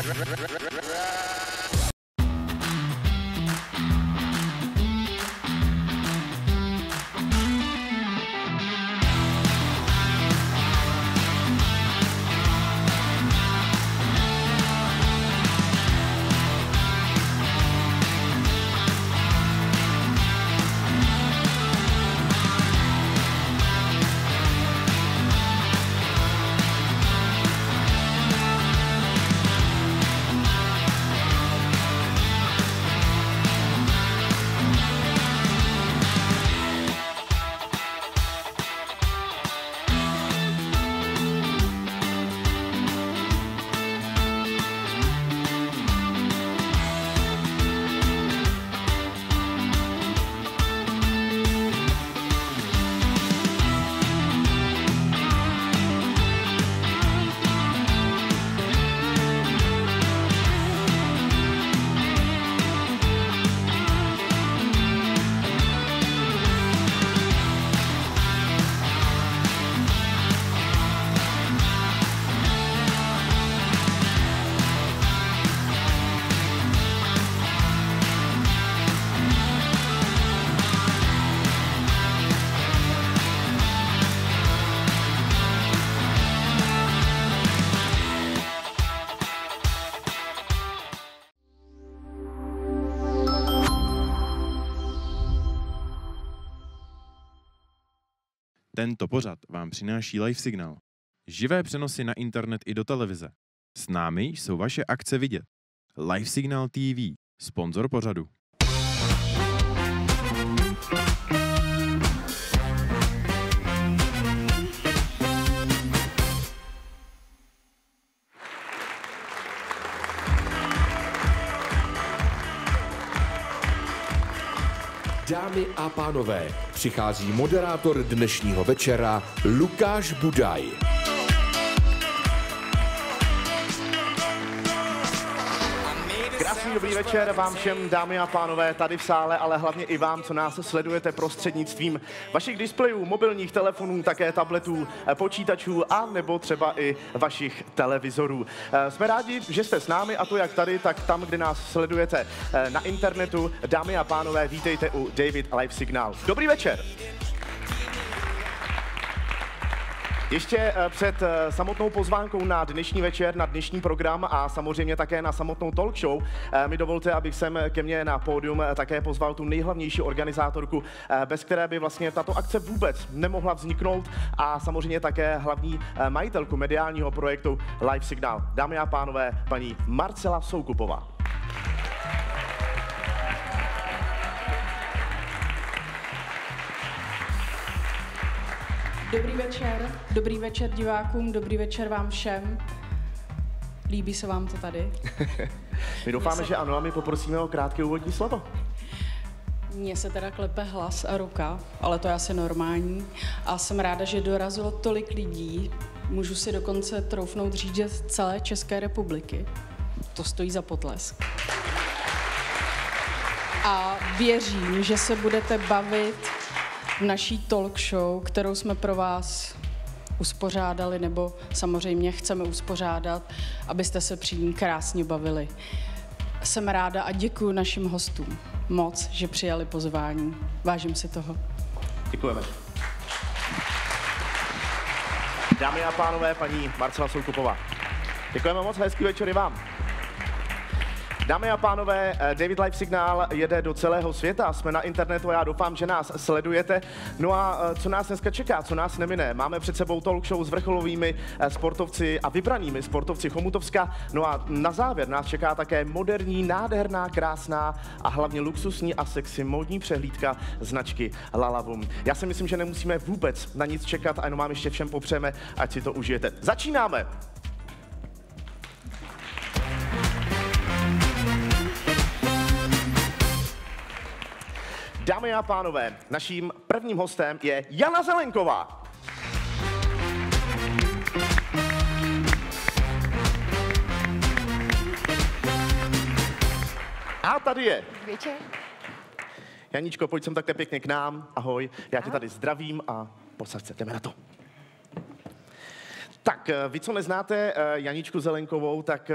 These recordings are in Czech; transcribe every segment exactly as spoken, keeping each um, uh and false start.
Tento pořad vám přináší Live Signál. Živé přenosy na internet i do televize. S námi jsou vaše akce vidět. Live Signál T V, sponzor pořadu. Dámy a pánové, přichází moderátor dnešního večera Lukáš Budaj. Krásný dobrý večer vám všem, dámy a pánové, tady v sále, ale hlavně i vám, co nás sledujete prostřednictvím vašich displejů, mobilních telefonů, také tabletů, počítačů a nebo třeba i vašich televizorů. Jsme rádi, že jste s námi, a to jak tady, tak tam, kde nás sledujete na internetu. Dámy a pánové, vítejte u David Live Signál. Dobrý večer. Ještě před samotnou pozvánkou na dnešní večer, na dnešní program a samozřejmě také na samotnou talk show mi dovolte, abych sem ke mně na pódium také pozval tu nejhlavnější organizátorku, bez které by vlastně tato akce vůbec nemohla vzniknout, a samozřejmě také hlavní majitelku mediálního projektu Live Signál. Dámy a pánové, paní Marcela Soukupová. Dobrý večer, dobrý večer divákům, dobrý večer vám všem. Líbí se vám to tady? My doufáme, se... že ano, a my poprosíme o krátké úvodní slovo. Mně se teda klepe hlas a ruka, ale to je asi normální. A jsem ráda, že dorazilo tolik lidí. Můžu si dokonce troufnout říct, že z celé České republiky. To stojí za potlesk. A věřím, že se budete bavit v naší talk show, kterou jsme pro vás uspořádali, nebo samozřejmě chceme uspořádat, abyste se při ní krásně bavili. Jsem ráda a děkuji našim hostům moc, že přijali pozvání. Vážím si toho. Děkujeme. Dámy a pánové, paní Marcela Soukupová. Děkujeme moc, hezký večer i vám. Dámy a pánové, David Live Signál jede do celého světa, jsme na internetu a já doufám, že nás sledujete. No a co nás dneska čeká, co nás nemine? Máme před sebou talk show s vrcholovými sportovci a vybranými sportovci Chomutovska. No a na závěr nás čeká také moderní, nádherná, krásná a hlavně luxusní a sexy módní přehlídka značky Lalavum. Já si myslím, že nemusíme vůbec na nic čekat a jenom vám ještě všem popřejeme, ať si to užijete. Začínáme! Dámy a pánové, naším prvním hostem je Jana Zelenková. A tady je. Večer. Janíčko, pojď sem takhle pěkně k nám. Ahoj, já tě tady zdravím a posaď se, jdeme na to. Tak, vy, co neznáte Janičku Zelenkovou, tak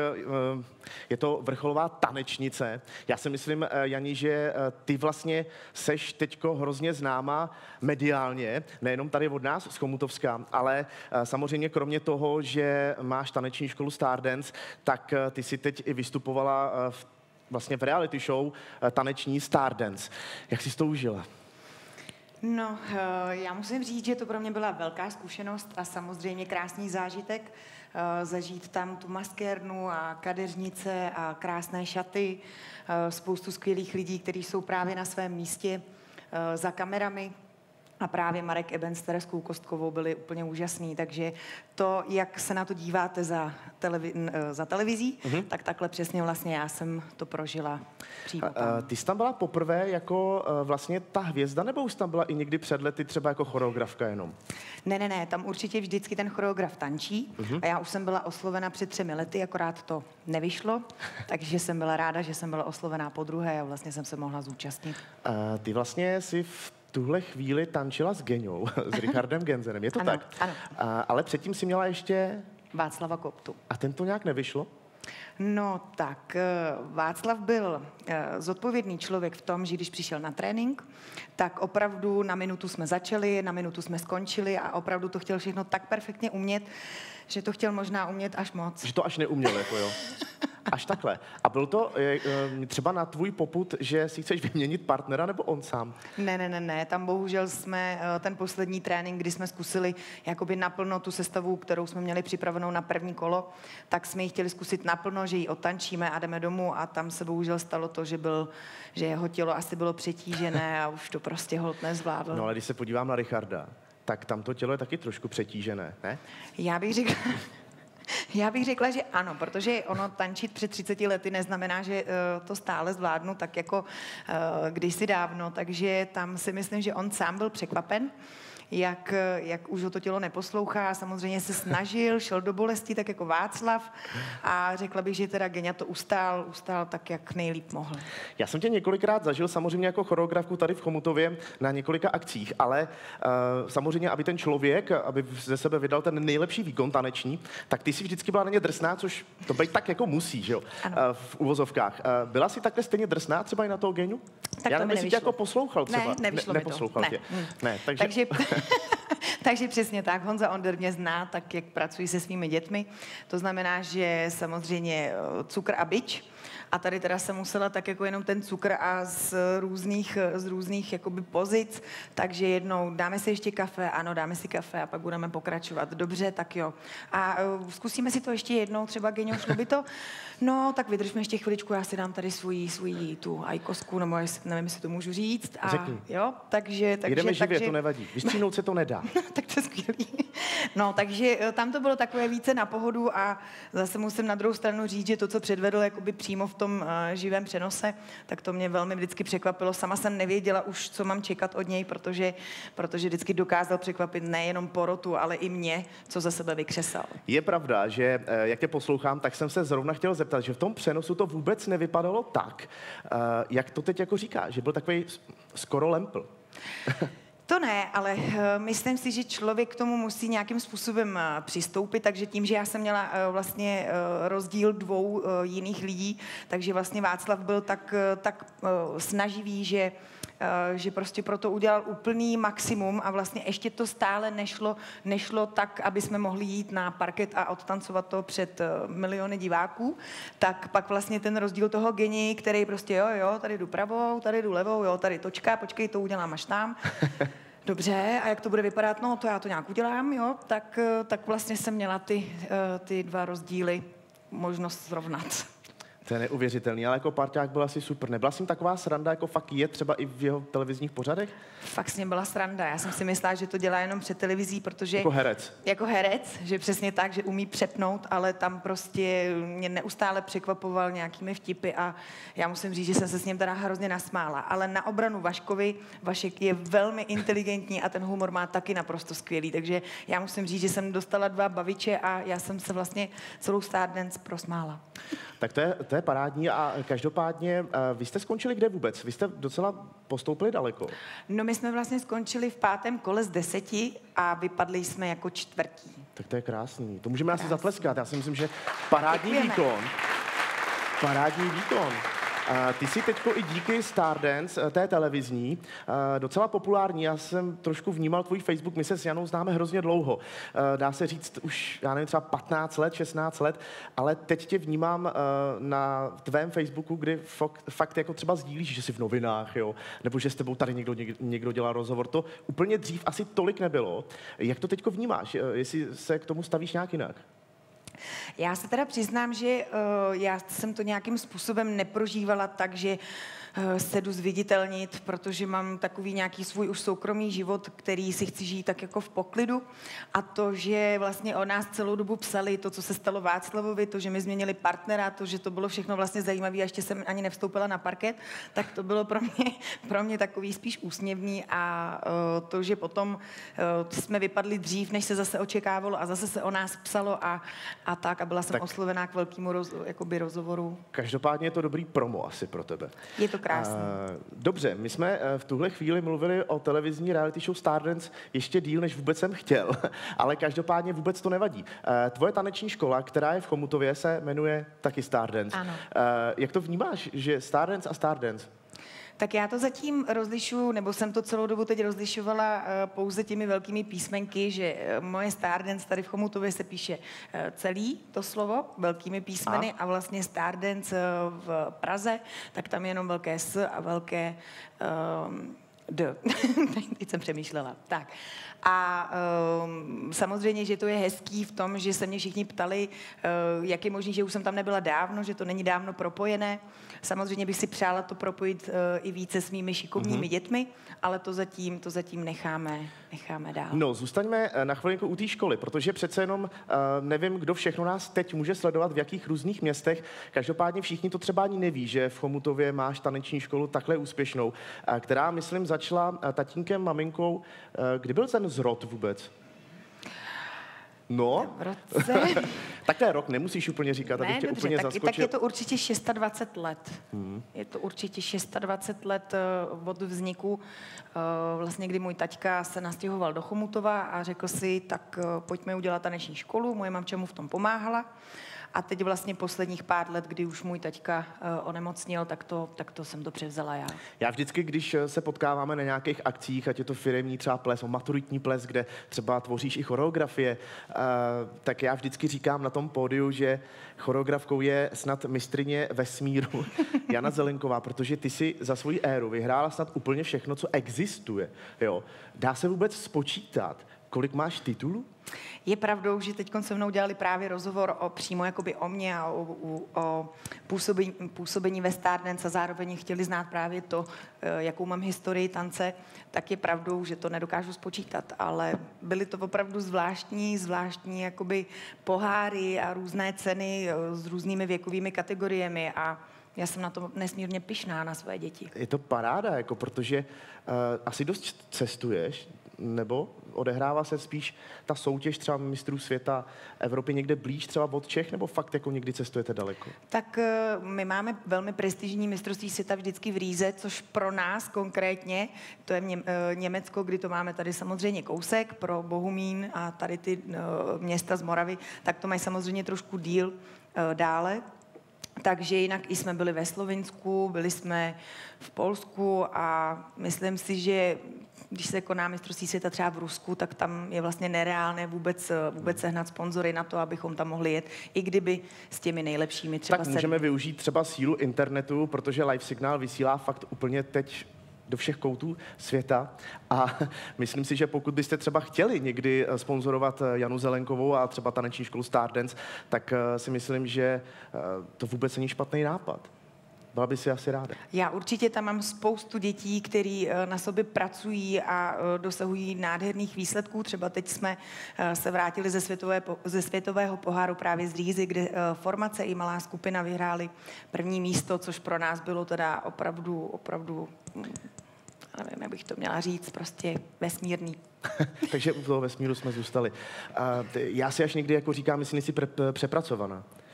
je to vrcholová tanečnice. Já si myslím, Jani, že ty vlastně seš teďko hrozně známá mediálně, nejenom tady od nás z Chomutovska, ale samozřejmě kromě toho, že máš taneční školu Stardance, tak ty si teď i vystupovala v, vlastně v reality show taneční Stardance. Jak jsi to užila? No, já musím říct, že to pro mě byla velká zkušenost a samozřejmě krásný zážitek. Zažít tam tu maskérnu a kadeřnice a krásné šaty, spoustu skvělých lidí, kteří jsou právě na svém místě za kamerami. A právě Marek Eben s Tereskou Kostkovou byli úplně úžasný, takže to, jak se na to díváte za, televi- za televizí, mm-hmm. tak takhle přesně vlastně já jsem to prožila přímo tam. Ty jsi tam byla poprvé jako vlastně ta hvězda, nebo už tam byla i někdy před lety třeba jako choreografka jenom? Ne, ne, ne, tam určitě vždycky ten choreograf tančí mm-hmm. a já už jsem byla oslovena před třemi lety, akorát to nevyšlo, takže jsem byla ráda, že jsem byla oslovená po druhé a vlastně jsem se mohla zúčastnit. Uh, ty vlastně si v tuhle chvíli tančila s Geňou, s Richardem Genzenem, je to ano, tak? Ano. A, ale předtím si měla ještě... Václava Koptu. A ten to nějak nevyšlo? No tak, Václav byl zodpovědný člověk v tom, že když přišel na trénink, tak opravdu na minutu jsme začali, na minutu jsme skončili a opravdu to chtěl všechno tak perfektně umět, že to chtěl možná umět až moc. Že to až neuměl, jako jo. Až takhle. A byl to je, třeba na tvůj popud, že si chceš vyměnit partnera, nebo on sám? Ne, ne, ne, ne. Tam bohužel jsme ten poslední trénink, kdy jsme zkusili jakoby naplno tu sestavu, kterou jsme měli připravenou na první kolo, tak jsme ji chtěli zkusit naplno, že ji otančíme a jdeme domů a tam se bohužel stalo to, že, byl, že jeho tělo asi bylo přetížené a už to prostě holt nezvládl. No ale když se podívám na Richarda, tak tam to tělo je taky trošku přetížené, ne? Já bych řekla... Já bych řekla, že ano, protože ono tančit před třiceti lety neznamená, že uh, to stále zvládnu tak jako uh, kdysi dávno, takže tam si myslím, že on sám byl překvapen, jak, jak už ho to tělo neposlouchá. Samozřejmě se snažil, šel do bolesti, tak jako Václav a řekla bych, že teda Geňa to ustál, ustál tak, jak nejlíp mohl. Já jsem tě několikrát zažil samozřejmě jako choreografku tady v Chomutově na několika akcích, ale uh, samozřejmě, aby ten člověk, aby ze sebe vydal ten nejlepší výkon taneční, tak ty jsi vždycky byla na ně drsná, což to být tak jako musí, že jo, uh, v uvozovkách. Uh, byla jsi takhle stejně drsná třeba i na toho Geňu? Tak Já to mi nevím, tě jako poslouchal třeba. Ne, nevyšlo ne, mi to. neposlouchal Ne. tě. Hmm. Ne, takže... takže... Takže přesně tak. Honza Onder mě zná, tak jak pracuji se svými dětmi. To znamená, že samozřejmě cukr a bič. A tady teda jsem musela tak jako jenom ten cukr a z různých, z různých jakoby pozic. Takže jednou dáme si ještě kafe, ano, dáme si kafe a pak budeme pokračovat. Dobře, tak jo. A uh, zkusíme si to ještě jednou, třeba Geňo, šlo by to? No, tak vydržme ještě chviličku, já si dám tady svůj, svůj tu ajkosku, nebo jestli, nevím, jestli to můžu říct. A, Řekni. Jo, takže... takže Jdeme živě, takže, to nevadí. Vystříhnout se to nedá. tak to je skvělý. No, takže tam to bylo takové více na pohodu a zase musím na druhou stranu říct, že to, co předvedl jakoby přímo v tom uh, živém přenose, tak to mě velmi vždycky překvapilo. Sama jsem nevěděla už, co mám čekat od něj, protože, protože vždycky dokázal překvapit nejenom porotu, ale i mě, co za sebe vykřesal. Je pravda, že jak tě poslouchám, tak jsem se zrovna chtěl zeptat, že v tom přenosu to vůbec nevypadalo tak, jak to teď jako říká, že byl takový skoro lempl. To ne, ale uh, myslím si, že člověk k tomu musí nějakým způsobem uh, přistoupit, takže tím, že já jsem měla uh, vlastně uh, rozdíl dvou uh, jiných lidí, takže vlastně Václav byl tak, uh, tak uh, snaživý, že Uh, že prostě proto udělal úplný maximum a vlastně ještě to stále nešlo, nešlo tak, aby jsme mohli jít na parket a odtancovat to před uh, miliony diváků, tak pak vlastně ten rozdíl toho Geni, který prostě jo, jo, tady jdu pravou, tady jdu levou, jo, tady točka, počkej, to udělám až tam. Dobře, a jak to bude vypadat? No, to já to nějak udělám, jo, tak, uh, tak vlastně jsem měla ty, uh, ty dva rozdíly možnost srovnat. To je neuvěřitelný, ale jako parťák byla asi super. Nebyla jsi taková sranda, jako fakt je třeba i v jeho televizních pořadech? Fakt s ním byla sranda. Já jsem si myslela, že to dělá jenom před televizí, protože... Jako herec. Jako herec, že přesně tak, že umí přepnout, ale tam prostě mě neustále překvapoval nějakými vtipy a já musím říct, že jsem se s ním teda hrozně nasmála. Ale na obranu Vaškovi, Vašek je velmi inteligentní a ten humor má taky naprosto skvělý, takže já musím říct, že jsem dostala dva baviče a já jsem se vlastně celou Stardance prosmála. Tak to je to je parádní a každopádně vy jste skončili kde vůbec? Vy jste docela postoupili daleko. No my jsme vlastně skončili v pátém kole z deseti a vypadli jsme jako čtvrtí. Tak to je krásný. To můžeme asi zatleskat. Já si myslím, že parádní Děkujeme. výkon. Parádní výkon. Uh, ty jsi teďko i díky Stardance, uh, té televizní, uh, docela populární. Já jsem trošku vnímal tvůj Facebook, my se s Janou známe hrozně dlouho. Uh, dá se říct už, já nevím, třeba patnáct let, šestnáct let, ale teď tě vnímám uh, na tvém Facebooku, kdy fakt, fakt jako třeba sdílíš, že jsi v novinách, jo? Nebo že s tebou tady někdo, někdo dělá rozhovor. To úplně dřív asi tolik nebylo. Jak to teďko vnímáš? Uh, jestli se k tomu stavíš nějak jinak? Já se teda přiznám, že uh, já jsem to nějakým způsobem neprožívala tak, že uh, se jdu zviditelnit, protože mám takový nějaký svůj už soukromý život, který si chci žít tak jako v poklidu. A to, že vlastně o nás celou dobu psali, to, co se stalo Václavovi, to, že mi změnili partnera, to, že to bylo všechno vlastně zajímavé a ještě jsem ani nevstoupila na parket, tak to bylo pro mě, pro mě takový spíš úsměvný a uh, to, že potom uh, jsme vypadli dřív, než se zase očekávalo a zase se o nás psalo a, a tak a byla jsem tak oslovená k velkému roz, jakoby rozhovoru. Každopádně je to dobrý promo asi pro tebe. Je to krásné. Uh, dobře, my jsme uh, v tuhle chvíli mluvili o televizní reality show Stardance ještě díl, než vůbec jsem chtěl, ale každopádně vůbec to nevadí. Uh, tvoje taneční škola, která je v Chomutově, se jmenuje taky Stardance. Ano. Uh, jak to vnímáš, že Stardance a Stardance? Tak já to zatím rozlišuju, nebo jsem to celou dobu teď rozlišovala uh, pouze těmi velkými písmenky, že uh, moje Stardance tady v Chomutově se píše uh, celý to slovo velkými písmeny a, a vlastně Stardance uh, v Praze, tak tam je jenom velké S a velké uh, D. Teď jsem přemýšlela. Tak. A um, samozřejmě, že to je hezký v tom, že se mě všichni ptali, uh, jak je možný, že už jsem tam nebyla dávno, že to není dávno propojené. Samozřejmě bych si přála to propojit uh, i více s mými šikovnými mm-hmm. dětmi, ale to zatím, to zatím necháme, necháme dál. No, zůstaňme na chvilinku u té školy, protože přece jenom uh, nevím, kdo všechno nás teď může sledovat, v jakých různých městech. Každopádně všichni to třeba ani neví, že v Chomutově máš taneční školu takhle úspěšnou, uh, která, myslím, začala uh, tatínkem, maminkou. Uh, kdy byl ten zrod vůbec? No, v roce... tak to je rok, nemusíš úplně říkat, abych ne, tě dobře, úplně tak, zaskočil. tak je to určitě dvacet šest let. Hmm. Je to určitě dvacet šest let uh, od vzniku, uh, vlastně kdy můj taťka se nastěhoval do Chomutova a řekl si, tak uh, pojďme udělat taneční školu, moje mamča mu v tom pomáhala. A teď vlastně posledních pár let, kdy už můj taťka uh, onemocněl, tak to, tak to jsem to převzala já. Já vždycky, když se potkáváme na nějakých akcích, ať je to firemní třeba ples, maturitní ples, kde třeba tvoříš i choreografie, uh, tak já vždycky říkám na tom pódiu, že choreografkou je snad mistryně vesmíru Jana Zelenková, protože ty si za svoji éru vyhrála snad úplně všechno, co existuje. Jo. Dá se vůbec spočítat, kolik máš titulů? Je pravdou, že teď se mnou dělali právě rozhovor o, přímo jakoby o mě a o, o, o působení, působení ve Stardance a zároveň chtěli znát právě to, jakou mám historii tance, tak je pravdou, že to nedokážu spočítat, ale byly to opravdu zvláštní, zvláštní jakoby poháry a různé ceny s různými věkovými kategoriemi a já jsem na to nesmírně pyšná na své děti. Je to paráda, jako protože uh, asi dost cestuješ, nebo odehrává se spíš ta soutěž třeba mistrů světa Evropy někde blíž třeba od Čech, nebo fakt jako někdy cestujete daleko? Tak my máme velmi prestižní mistrovství světa vždycky v Rize, což pro nás konkrétně, to je Německo, kdy to máme tady samozřejmě kousek, pro Bohumín a tady ty města z Moravy, tak to mají samozřejmě trošku díl dále. Takže jinak i jsme byli ve Slovinsku, byli jsme v Polsku a myslím si, že když se koná mistrovství světa třeba v Rusku, tak tam je vlastně nereálné vůbec, vůbec sehnat sponzory na to, abychom tam mohli jet, i kdyby s těmi nejlepšími třeba Tak sedmi. můžeme využít třeba sílu internetu, protože Live Signál vysílá fakt úplně teď do všech koutů světa a myslím si, že pokud byste třeba chtěli někdy sponzorovat Janu Zelenkovou a třeba taneční školu Stardance, tak si myslím, že to vůbec není špatný nápad. Byla by si asi ráda. Já určitě tam mám spoustu dětí, který na sobě pracují a dosahují nádherných výsledků. Třeba teď jsme se vrátili ze, světové, ze světového poháru právě z Rízy, kde formace i malá skupina vyhráli první místo, což pro nás bylo teda opravdu, opravdu, nevím, jak bych to měla říct, prostě vesmírný. Takže u toho vesmíru jsme zůstali. Já si až někdy jako říkám, myslím si pre- přepracovaná.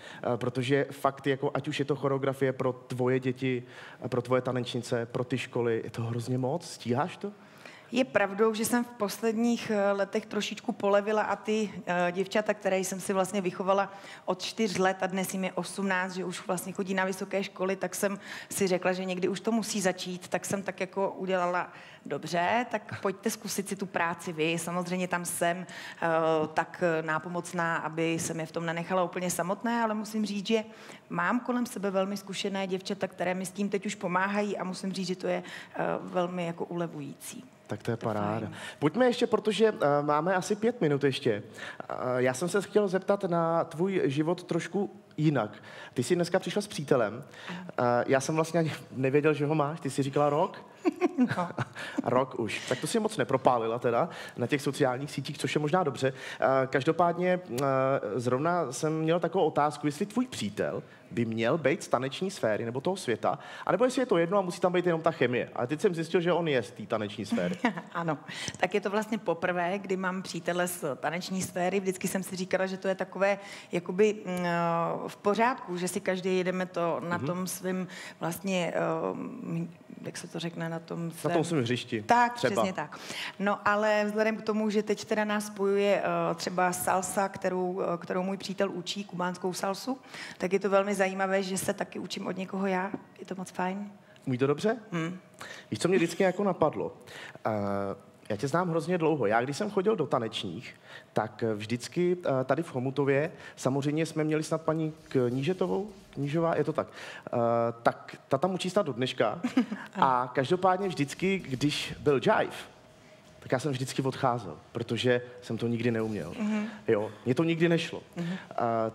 protože fakt, jako, ať už je to choreografie pro tvoje děti, pro tvoje tanečnice, pro ty školy, je to hrozně moc. Stíháš to? Je pravdou, že jsem v posledních letech trošičku polevila a ty uh, děvčata, které jsem si vlastně vychovala od čtyř let a dnes jim je osmnáct, že už vlastně chodí na vysoké školy, tak jsem si řekla, že někdy už to musí začít, tak jsem tak jako udělala dobře, tak pojďte zkusit si tu práci vy. Samozřejmě tam jsem uh, tak nápomocná, aby se mě v tom nenechala úplně samotné, ale musím říct, že mám kolem sebe velmi zkušené děvčata, které mi s tím teď už pomáhají a musím říct, že to je uh, velmi jako ulevující. Tak to je paráda. Pojďme ještě, protože uh, máme asi pět minut ještě. Uh, já jsem se chtěl zeptat na tvůj život trošku jinak. Ty jsi dneska přišla s přítelem. Uh, já jsem vlastně ani nevěděl, že ho máš. Ty jsi říkala rok? No. Rok už. Tak to si moc nepropálila teda na těch sociálních sítích, což je možná dobře. Uh, každopádně uh, zrovna jsem měl takovou otázku, jestli tvůj přítel by měl být z taneční sféry nebo toho světa, anebo jestli je to jedno a musí tam být jenom ta chemie. Ale teď jsem zjistil, že on je z té taneční sféry. Ano, tak je to vlastně poprvé, kdy mám přítele z taneční sféry. Vždycky jsem si říkala, že to je takové jakoby uh, v pořádku, že si každý jedeme to na mm-hmm. tom svým vlastně, uh, jak se to řekne, na tom svém... Na tom svém hřišti. Tak, třeba. Přesně tak. No ale vzhledem k tomu, že teď teda nás spojuje uh, třeba salsa, kterou, uh, kterou můj přítel učí, kubánskou salsu, tak je to velmi zajímavé, že se taky učím od někoho já. Je to moc fajn. Umí to dobře? Hmm. Víš, co mě vždycky jako napadlo? Uh, já tě znám hrozně dlouho. Já, když jsem chodil do tanečních, tak vždycky uh, tady v Chomutově, samozřejmě jsme měli snad paní Knížetovou, Knížová, je to tak, uh, tak ta tam učí snad do dneška. A každopádně vždycky, když byl jive, tak já jsem vždycky odcházel, protože jsem to nikdy neuměl. Mm-hmm. Jo, mně to nikdy nešlo. Mm-hmm. Uh,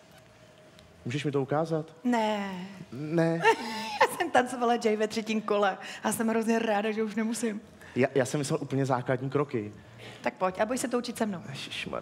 Můžeš mi to ukázat? Ne. Ne. Já jsem tancovala jive ve třetím kole a jsem hrozně ráda, že už nemusím. Já, já jsem myslel úplně základní kroky. Tak pojď, a boj se to učit se mnou. Ježišmar.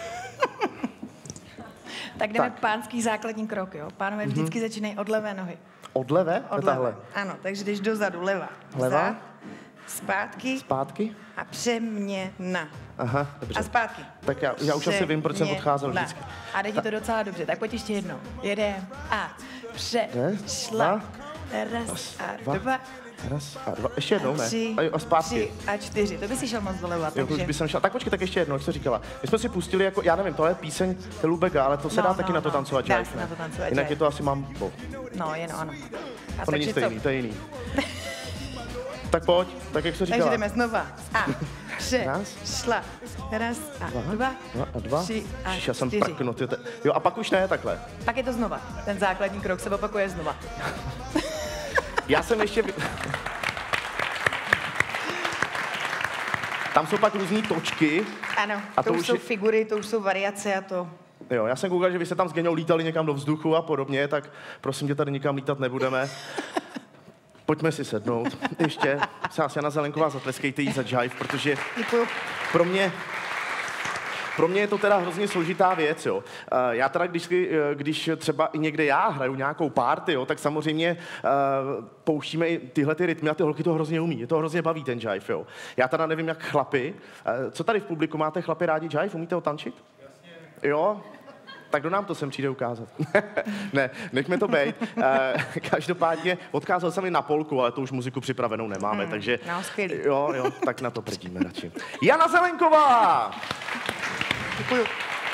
Tak jdeme Tak. pánský základní krok, jo? Pánové vždycky mm-hmm. začínají od levé nohy. Od levé? Od Tahle. levé. Ano, takže jdeš dozadu, leva. Leva. Vzad, zpátky Zpátky? a přeměna. Aha, dobře. A zpátky. Tak já, já už asi vím, proč jsem odcházel Přeměna. vždycky. A jde ti to docela dobře, tak pojď ještě jednou. Jedem a přešla. Raz a dva. dva. Raz a dva. Ještě jednou, ne? Tři, A, a zpátky. tři a čtyři. To by si šel moc doleva, Jo, to už takže... by jsem šel. Tak počkej, tak ještě jednou, jak jsi říkala. My jsme si pustili jako, já nevím, tohle je píseň Telubega, ale to se No, dá no, taky na to no. tancovat Dá jive, se ne? na to tancovat Jinak jive. je to asi mám... Bo. No, jen ano. A To není takže stejný, co? to je jiný. Tak pojď, tak jak jsi Takže říkala. jdeme znova. A Raz. přešla. Raz a dva. Dva a dva. Tři a Ježiš, já jsem čtyři. prknut. Jo, te- Jo, a pak už ne, takhle. Pak je to znova. Ten základní krok se opakuje znova. Já jsem ještě... vy- Tam jsou pak různý točky. Ano, A to, to už už jsou je- figury, to už jsou variace a to... Jo, já jsem koukal, že vy se tam s Geňou lítali někam do vzduchu a podobně, tak prosím tě, tady nikam lítat nebudeme. Pojďme si sednout. Ještě se nás Jana Zelenková zatleskejte jí za jive, protože Děkuju. pro mě, pro mě je to teda hrozně složitá věc, jo. Uh, já teda, když, když třeba i někde já hraju nějakou party, jo, tak samozřejmě uh, pouštíme i tyhle ty rytmy a ty holky to hrozně umí. Je to hrozně baví ten jive, jo. Já teda nevím, jak chlapi. Uh, co tady v publiku máte chlapi rádi jive? Umíte ho tančit? Jasně. Jo? Tak kdo nám to sem přijde ukázat? Ne, nechme to bejt. Uh, každopádně odkázal jsem i na polku, ale to už muziku připravenou nemáme, Hmm, takže... no, skvělý. Jo, jo, tak na to prdíme radši. Jana Zelenková! Děkuju.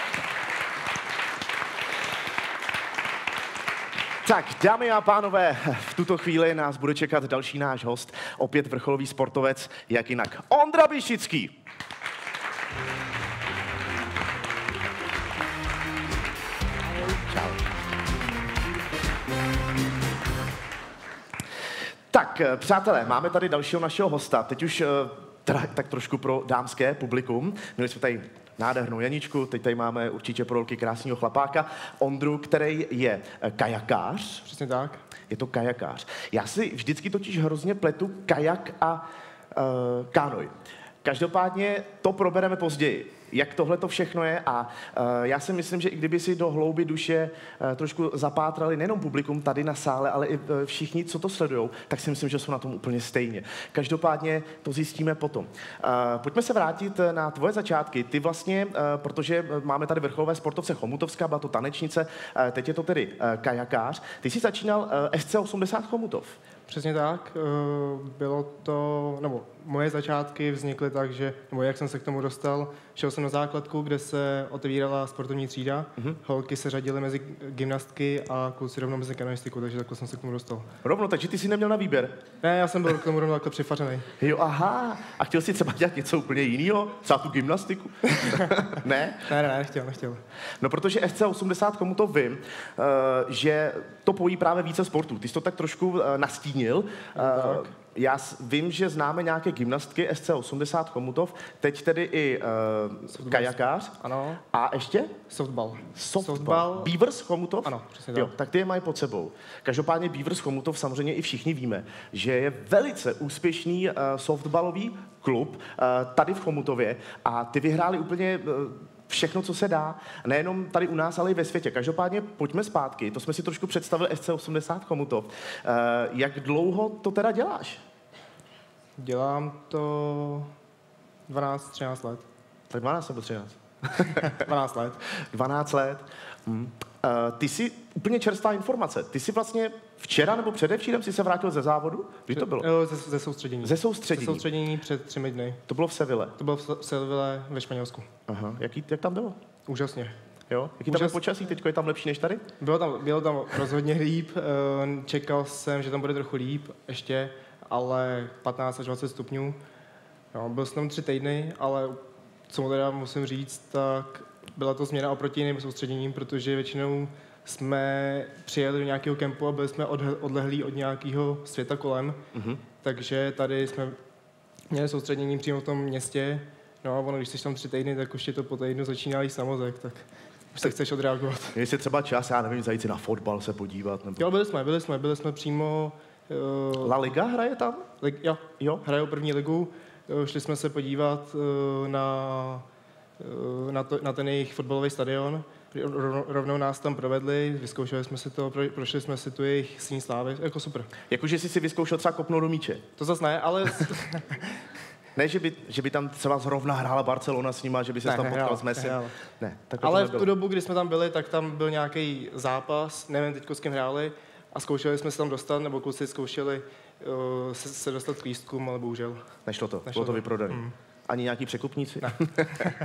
Tak, dámy a pánové, v tuto chvíli nás bude čekat další náš host, opět vrcholový sportovec, jak jinak, Ondra Bišický. Čau. Tak, přátelé, máme tady dalšího našeho hosta. Teď už teda, tak trošku pro dámské publikum. Měli jsme tady nádhernou Janičku, teď tady máme určitě pro holky krásného chlapáka, Ondru, který je kajakář. Přesně tak. Je to kajakář. Já si vždycky totiž hrozně pletu kajak a uh, kánoj. Každopádně to probereme později, jak tohle to všechno je a uh, já si myslím, že i kdyby si do hlouby duše uh, trošku zapátrali nejenom publikum tady na sále, ale i uh, všichni, co to sledujou, tak si myslím, že jsou na tom úplně stejně. Každopádně to zjistíme potom. Uh, pojďme se vrátit na tvoje začátky. Ty vlastně, uh, protože máme tady vrcholové sportovce Chomutovská, byla to tanečnice, uh, teď je to tedy uh, kajakář. Ty jsi začínal uh, S C osmdesát Chomutov. Přesně tak. Bylo to, nebo moje začátky vznikly tak, že, nebo jak jsem se k tomu dostal, šel jsem na základku, kde se otevírala sportovní třída. Mm-hmm. Holky se řadily mezi gymnastky a kluci rovnou mezi kanoistiku, takže takhle jsem se k tomu dostal. Rovno, takže ty jsi neměl na výběr? Ne, já jsem byl k tomu rovnou takhle přifařený. Jo, aha. A chtěl jsi třeba dělat něco úplně jiného? Třeba tu gymnastiku? Ne? Ne, ne, nechtěl, nechtěl. No, protože S C osmdesát, komu to vím, uh, že to pojí právě více sportů. Ty jsi to tak trošku uh, nastínil. Uh, tak. Já vím, že známe nějaké gymnastky S C osmdesát Chomutov, teď tedy i uh, kajakář. Ano. A ještě? Softball. Softball. Softball. Beavers Chomutov? Ano, přesně tak. Jo, tak ty je mají pod sebou. Každopádně Beavers Chomutov samozřejmě i všichni víme, že je velice úspěšný uh, softballový klub uh, tady v Chomutově a ty vyhráli úplně uh, všechno, co se dá, nejenom tady u nás, ale i ve světě. Každopádně pojďme zpátky, to jsme si trošku představili S C osmdesát Chomutov. Uh, jak dlouho to teda děláš? Dělám to dvanáct třináct let. Tak dvanáct nebo třináct? dvanáct let. dvanáct let. Hmm. Uh, ty jsi úplně čerstvá informace. Ty jsi vlastně včera nebo předevčírem si se vrátil ze závodu? Kdy to bylo? Jo, ze, ze soustředění. Ze soustředění. Ze soustředění před třemi dny. To bylo v Seville. To bylo v Seville ve Španělsku. Aha. Jaký, jak tam bylo? Úžasně. Jo? Jaký tam je Úžas... počasí? Teďko je tam lepší než tady? Bylo tam, bylo tam rozhodně líp. Čekal jsem, že tam bude trochu líp ještě, ale patnáct až dvacet stupňů. No, byl jsem tam tři týdny, ale co mu teda musím říct, tak byla to změna oproti jiným soustředěním, protože většinou jsme přijeli do nějakého kempu a byli jsme odlehlí od nějakého světa kolem. Mm-hmm. Takže tady jsme měli soustředění přímo v tom městě. No a ono, když jsi tam tři týdny, tak už je to po týdnu začíná jít samozek, tak už se chceš odreagovat. Jestli třeba čas, já nevím, zajít si na fotbal se podívat. Nebo... Jo, byli jsme, byli jsme, byli jsme přímo... Uh, La Liga hraje tam? Lig, jo, jo, hrajou první ligu. Uh, šli jsme se podívat uh, na, uh, na, to, na ten jejich fotbalový stadion. Rovnou nás tam provedli, vyzkoušeli jsme si to, pro, prošli jsme si tu jejich síň slávy, jako super. Jakože jsi si vyzkoušel třeba kopnout do míče? To zas ne, ale... Ne, že by, že by tam třeba zrovna hrála Barcelona s nima, že by se ne, tam potkal ne, s Messi. Ne, ne tak ale v tu dobu, kdy jsme tam byli, tak tam byl nějaký zápas, nevím teď, s kým hráli, a zkoušeli jsme se tam dostat, nebo kluci zkoušeli uh, se, se dostat k lístkům, ale bohužel. Nešlo to, Nešlo bylo to to. vyprodané. Mm. Ani nějaký překupníci? Ne. uh,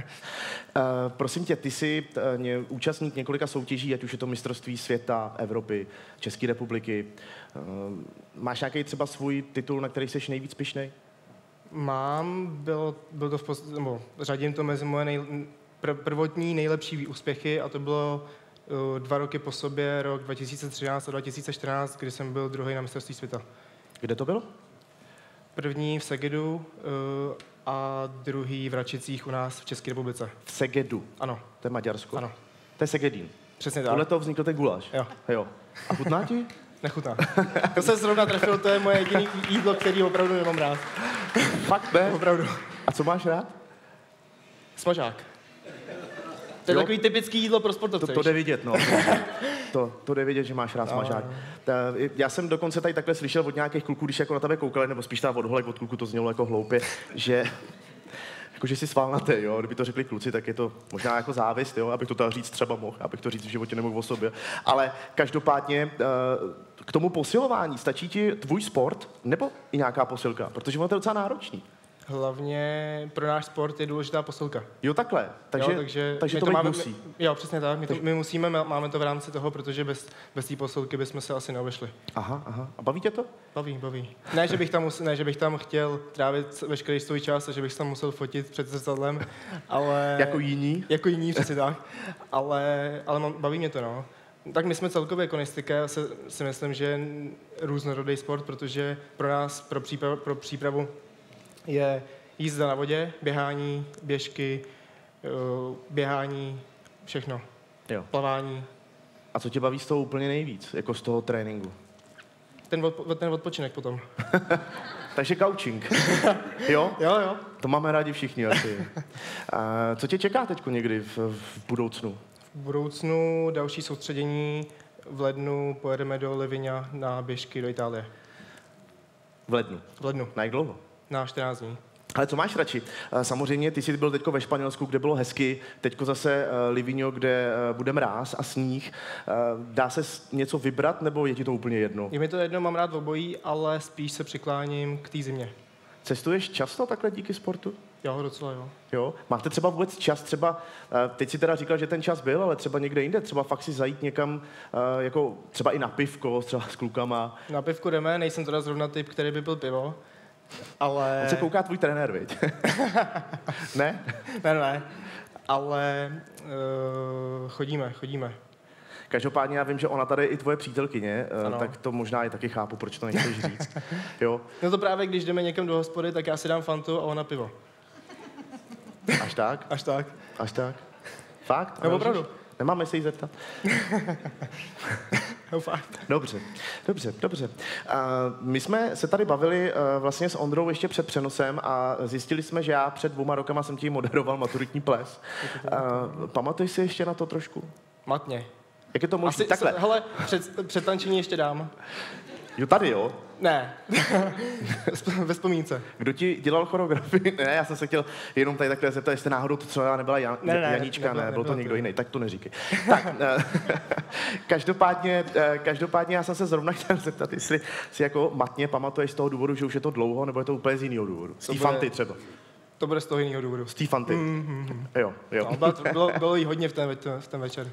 prosím tě, ty jsi uh, ně, účastník několika soutěží, ať už je to mistrovství světa, Evropy, České republiky. Uh, máš nějaký třeba svůj titul, na který jsi nejvíc pyšnej? Mám, byl, byl to v post, nebo řadím to mezi moje nej, pr, prvotní nejlepší úspěchy a to bylo uh, dva roky po sobě, rok dva tisíce třináct a dva tisíce čtrnáct, kdy jsem byl druhý na mistrovství světa. Kde to bylo? První v Segedu uh, a druhý v Račicích u nás v České republice. V Segedu? Ano. To je Maďarsko? Ano. To je Segedín? Přesně tak. Tohle to vznikl ten guláš? Jo. Jo. A chutná ti? Nechutná. To se zrovna trefil, to je moje jediné jídlo, který opravdu nemám rád. Fakt ne? Opravdu. A co máš rád? Smažák. To je Jo. takový typický jídlo pro sportovce. To, to jde vidět, no. to, to jde vidět, že máš rád smažák. Já jsem dokonce tady takhle slyšel od nějakých kluků, když jako na tebe koukali, nebo spíš tam od holek, od kluků to znělo jako hloupě, že jakože jsi svalnatý, jo, kdyby to řekli kluci, tak je to možná jako závist, jo, abych to tady říct třeba mohl, abych to říct v životě nemohl o sobě. Ale každopádně k tomu posilování stačí ti tvůj sport nebo i nějaká posilka, protože ono to je docela náročný. Hlavně pro náš sport je důležitá posilka. Jo, takhle. Takže, jo, takže, takže to to máme, musí. My, jo, přesně tak. My, to, my musíme, máme to v rámci toho, protože bez, bez té posilky bychom se asi neobešli. Aha, aha. A baví tě to? Baví, baví. Ne, že bych tam, musel, ne, že bych tam chtěl trávit veškerý svůj čas a že bych se tam musel fotit před zrcadlem, ale... Jako jiní? Jako jiní, přesně tak. Ale, ale mám, baví mě to, no. Tak my jsme celkově konistika, si, si myslím, že je různorodý sport, protože pro nás, pro přípravu, pro přípravu je jízda na vodě, běhání, běžky, běhání, všechno. Jo. Plavání. A co tě baví z toho úplně nejvíc, jako z toho tréninku? ten, od, ten odpočinek potom. Takže couching. Jo? Jo, jo. To máme rádi všichni asi. A co tě čeká teď někdy v, v budoucnu? V budoucnu další soustředění. V lednu pojedeme do Livigna na běžky do Itálie. V lednu. V lednu. Na jak dlouho? Na čtrnáct dní. Ale co máš radši? Samozřejmě ty jsi byl teďko ve Španělsku, kde bylo hezky, teďko zase Livigno, kde bude mráz a sníh. Dá se něco vybrat, nebo je ti to úplně jedno? Je mi to jedno, mám rád obojí, ale spíš se přikláním k té zimě. Cestuješ často takhle díky sportu? Jo, docela jo. Jo? Máte třeba vůbec čas, třeba, teď si teda říkal, že ten čas byl, ale třeba někde jinde, třeba fakt si zajít někam, jako třeba i na pivko, třeba s klukama. Na pivku jdeme, nejsem teda zrovna typ, který by byl pivo, ale... On se kouká tvůj trenér, viď? Ne? Ne, ne, ale uh, chodíme, chodíme. Každopádně já vím, že ona tady je i tvoje přítelkyně, Ano. tak to možná i taky chápu, proč to nechceš říct. Jo? No to právě, když jdeme někam do hospody, tak já si dám fantu a ona pivo. Až tak? Až tak. Až tak? Fakt? No, Ano, opravdu. můžeš? Nemáme se jí zeptat? No fakt. Dobře, dobře, dobře. Uh, my jsme se tady bavili uh, vlastně s Ondrou ještě před přenosem a zjistili jsme, že já před dvouma rokama jsem ti moderoval maturitní ples. Uh, pamatuješ si ještě na to trošku? Matně. Jak je to možné? Asi, Takhle. se, hele, před, před tančení ještě dám. Jo, tady jo. Ne. Ve vzpomínce. Kdo ti dělal choreografii? Ne, já jsem se chtěl jenom tady takhle zeptat, jestli náhodou to třeba nebyla Jan, ne, ne, Janíčka, nebyla, ne, byl to nebyla někdo to. jiný, tak to neříkej. Tak, eh, každopádně, eh, každopádně já jsem se zrovna chtěl zeptat, jestli si jako matně pamatuješ z toho důvodu, že už je to dlouho, nebo je to úplně z jiného důvodu? Z té bude- fanty třeba. To bude z toho jiného důvodu. Z té fanty. Mm-hmm. Jo, jo. No, bylo, bylo, bylo jí hodně v ten, ve- v ten večer.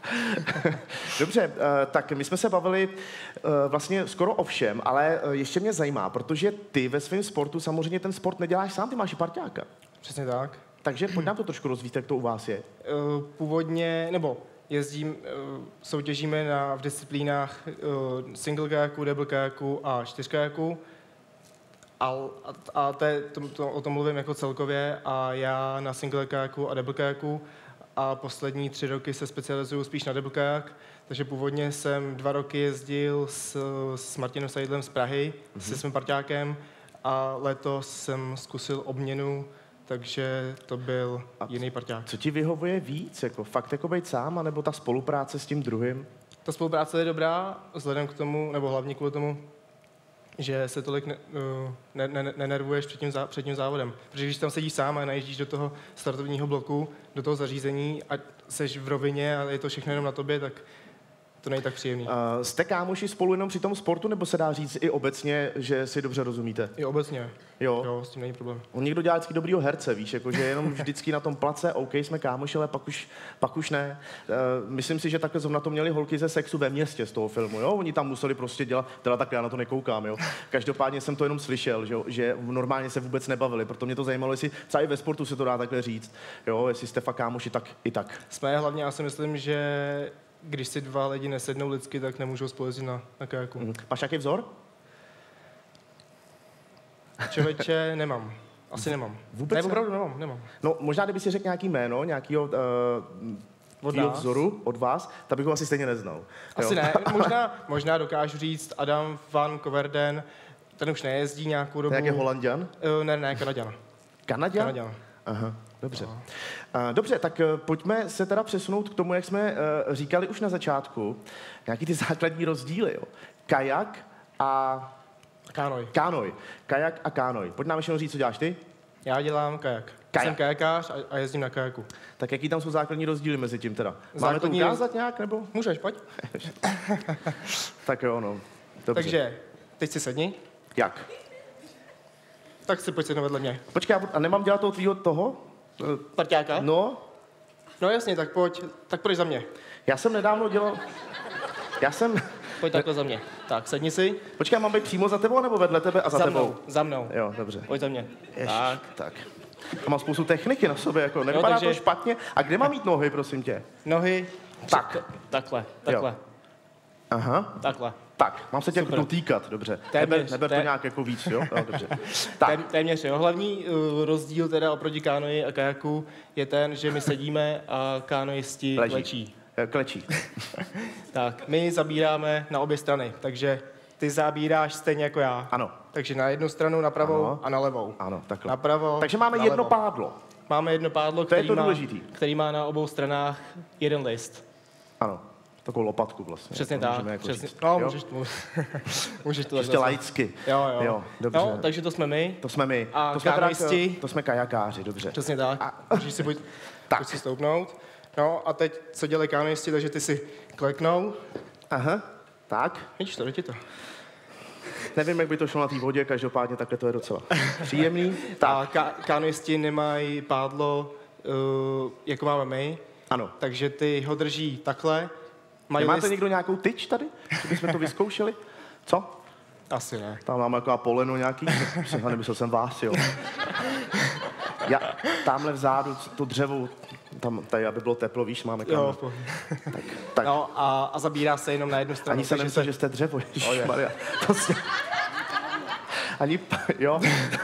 Dobře, eh, tak my jsme se bavili eh, vlastně skoro o všem, ale eh, ještě mě zajímá, protože ty ve svém sportu samozřejmě ten sport neděláš sám, ty máš i parťáka. Přesně tak. Takže pojď nám to trošku rozvíjet, jak to u vás je. Eh, Původně, nebo jezdím, eh, soutěžíme na, v disciplínách eh, single kajaku, double kajaku a čtyřkajaku. A, a, a to, je- to, to, o tom mluvím jako celkově a já na single kajaku a double kajaku a poslední tři roky se specializuju spíš na double kajak, takže původně jsem dva roky jezdil s, s Martinem Seidlem z Prahy, mm-hmm. se svým parťákem a letos jsem zkusil obměnu, takže to byl A jiný parťák. Co ti vyhovuje víc? Jako fakt jako být sám, anebo ta spolupráce s tím druhým? Ta spolupráce je dobrá, vzhledem k tomu, nebo hlavně kvůli tomu, že se tolik ne, ne, ne, nenervuješ před tím, zá, před tím závodem. Protože když tam sedíš sám a najíždíš do toho startovního bloku, do toho zařízení a seš v rovině a je to všechno jenom na tobě, tak to není tak příjemný. Uh, jste kámoši spolu jenom při tom sportu, nebo se dá říct i obecně, že si dobře rozumíte? I obecně. Jo. Jo, s tím není problém. On někdo dělá vždycky dobrýho herce, víš, jako, že jenom vždycky na tom place, OK, jsme kámoši, ale pak už, pak už ne. Uh, myslím si, že takhle zrovna to měli holky ze Sexu ve městě z toho filmu, jo? Oni tam museli prostě dělat, teda takhle já na to nekoukám, jo? Každopádně jsem to jenom slyšel, že, že normálně se vůbec nebavili, proto mě to zajímalo, jestli třeba i ve sportu se to dá takhle říct, jo? Jestli jste fakt kámoši, tak i tak. Jsme hlavně, já si myslím, že když si dva lidi nesednou lidsky, tak nemůžou spolu jezdit na, na kajaku. Mhm. Máš nějaký vzor? Člověče, nemám. Asi nemám. Vůbec ne, ne? opravdu nemám, nemám. No, možná kdyby si řekl nějaký jméno, nějakýho uh, Od tvýho nás? vzoru od vás, tak bych ho asi stejně neznal. Asi Jo. ne, možná, možná dokážu říct Adam van Koverden, ten už nejezdí nějakou dobu. To je nějaký Holanďan? Uh, ne, ne, Kanaďan. Kanaďan? Kanaďan. Aha, dobře. Uh, dobře, tak uh, pojďme se teda přesunout k tomu, jak jsme uh, říkali už na začátku, nějaký ty základní rozdíly, jo. Kajak a Kánoj. kánoj. Kajak a kánoj. Pojď nám ještě říct, co děláš ty? Já dělám kajak. Kajak. Jsem kajakář a, a jezdím na kajaku. Tak jaký tam jsou základní rozdíly mezi tím teda? Máme Základní to ukázat nějak, nebo? Můžeš, pojď. Tak jo, no. Dobře. Takže, teď si sedni, Jak? tak si pojď sednout vedle mě. Počkej, já budu- a nemám dělat toho tvýho toho? Uh, Parťáka? No, No jasně, tak pojď, tak pojď za mě. já jsem nedávno dělal... Já jsem... Pojď takhle za mě. Tak, sedni si. Počkej, já mám být přímo za tebou, nebo vedle tebe a za, Za tebou? mnou, za mnou. Jo, dobře. Pojď za mě. Ježiš, Tak. tak. A mám spoustu techniky na sobě, jako nevypadá takže- to špatně. A kde mám mít nohy, prosím tě? Nohy. Tak. Takhle, takhle, Aha, takhle. tak, mám se tě Super. dotýkat, dobře. Téměř, Neber, neber to té- nějak jako víc, jo? jo dobře. Tém, Tak, téměř jo. Hlavní uh, rozdíl teda oproti kánoji a kajaku je ten, že my sedíme a kánojisti Leží. lečí. eh, klečí. Tak, my zabíráme na obě strany, takže ty zabíráš stejně jako já. Ano. Takže na jednu stranu, na pravou Ano. a na levou. Ano, takhle. Napravo, Takže máme nalevo. jedno pádlo. Máme jedno pádlo, To je který, to má, důležitý. který má na obou stranách jeden list. Ano, takovou lopatku vlastně. Přesně to tak. můžeme jako Přesně. říct. No, Jo? můžeš, můžeš, můžeš to Prostě takhle- laicky. Jo, jo. Jo, dobře. No, takže to jsme my. To jsme my. A to jsme, teda, kanoisti? to jsme kajakáři, dobře. Přesně tak. A- Můžeš si buď, Tak. buď si stoupnout. No a teď, co dělají kanoisti, takže ty si kleknou. Aha, tak. Vidíš to, jde ti to. Nevím, jak by to šlo na té vodě, každopádně takhle to je docela příjemný. A Tak, ka- kanoisti nemají pádlo, uh, jako máme my, ano. takže ty ho drží takhle. Mají Nemáte list... někdo nějakou tyč tady? Že bychom to vyzkoušeli? Co? Asi ne. Tam máme jako poleno nějaký? Jsem nemyslel jsem vás, jo. Já, tamhle vzadu, to dřevo, tam, tady, aby bylo teplo, víš, máme kam. Jo, po- Tak, no a, a zabírá se jenom na jednu stranu. ani jsem takže nemyslel, že jste dřevo, ježišmarja. To si... Ani, jo.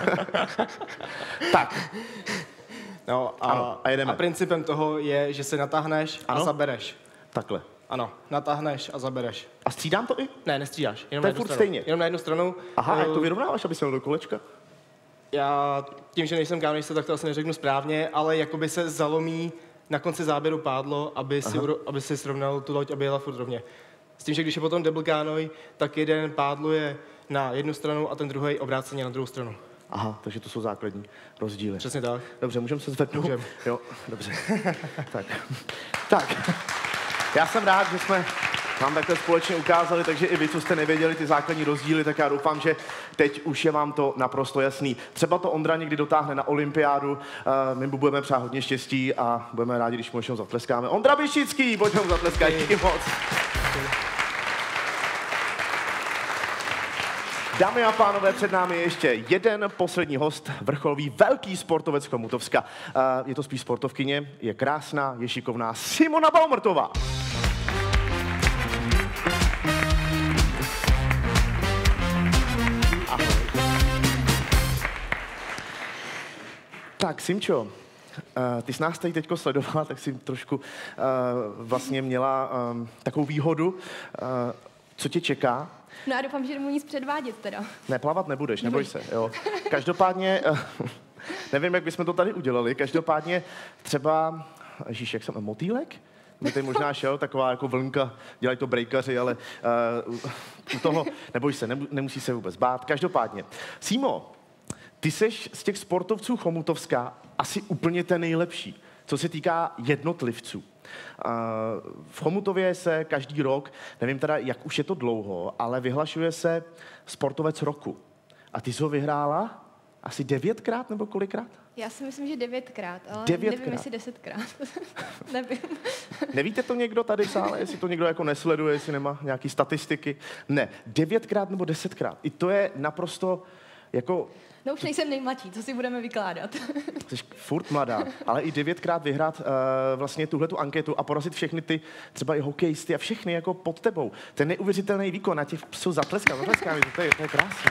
Tak, No a, Ano, a jedeme. a principem toho je, že se natáhneš Ano. a zabereš. takhle. Ano, natáhneš a zabereš. A střídám to i? Ne, nestřídáš. Jenom To je na jednu furt stranu. stejně. Jenom na jednu stranu. Aha, a jak Eh, to vyrovnáváš, aby se měl do kolečka? Já tím, že nejsem kanoista, tak to asi neřeknu správně, ale jakoby se zalomí na konci záběru pádlo, aby si, uro, aby si srovnal tu loď, aby jela furt rovně. S tím, že když je potom double kánoj, tak jeden pádlo je na jednu stranu a ten druhý obráceně na druhou stranu. Aha, takže to jsou základní rozdíly. Přesně tak. Dobře, můžeme se zvednout? Můžem. Jo, dobře. tak. tak. Já jsem rád, že jsme vám takhle společně ukázali, takže i vy, co jste nevěděli ty základní rozdíly, tak já doufám, že teď už je vám to naprosto jasný. Třeba to Ondra někdy dotáhne na olympiádu, uh, my mu budeme přát hodně štěstí a budeme rádi, když mu ještě zatleskáme. Ondra Bišický, pojďme mu zatleskat, díky moc. Dámy a pánové, před námi ještě jeden poslední host, vrcholový velký sportovec z Chomutovska. Uh, je to spíš sportovkyně, je krásná, je šikovná Simona Baumrtová. Ahoj. Tak, Simčo, uh, ty jsi nás tady teďko sledovala, tak si trošku uh, vlastně měla um, takovou výhodu. Uh, co tě čeká? No a doufám, že nemůžu nic předvádět teda. Ne, plavat nebudeš, neboj se, jo. Každopádně, uh, nevím, jak bychom to tady udělali, každopádně třeba, ježíš, jak jsem, motýlek? By tady možná šel, taková jako vlnka, dělají to brejkaři, ale uh, u toho, neboj se, nemusí se vůbec bát. Každopádně, Simo, ty seš z těch sportovců Chomutovska asi úplně ten nejlepší, co se týká jednotlivců. Uh, v Chomutově se každý rok, nevím teda, jak už je to dlouho, ale vyhlašuje se sportovec roku. A ty jsi ho vyhrála asi devětkrát nebo kolikrát? Já si myslím, že devětkrát, ale Devětkrát. nevím, jestli desetkrát. nevím. Nevíte to někdo tady v sále, jestli to někdo jako nesleduje, jestli nemá nějaký statistiky? Ne, devětkrát nebo desetkrát. I to je naprosto jako... No už nejsem nejmladší, co si budeme vykládat. Jsi furt mladá, ale i devětkrát vyhrát uh, vlastně tuhletu anketu a porazit všechny ty, třeba i hokejisty a všechny jako pod tebou. To je neuvěřitelný výkon, a těch jsou zatleskám, zatleskám, to je, to je krásný.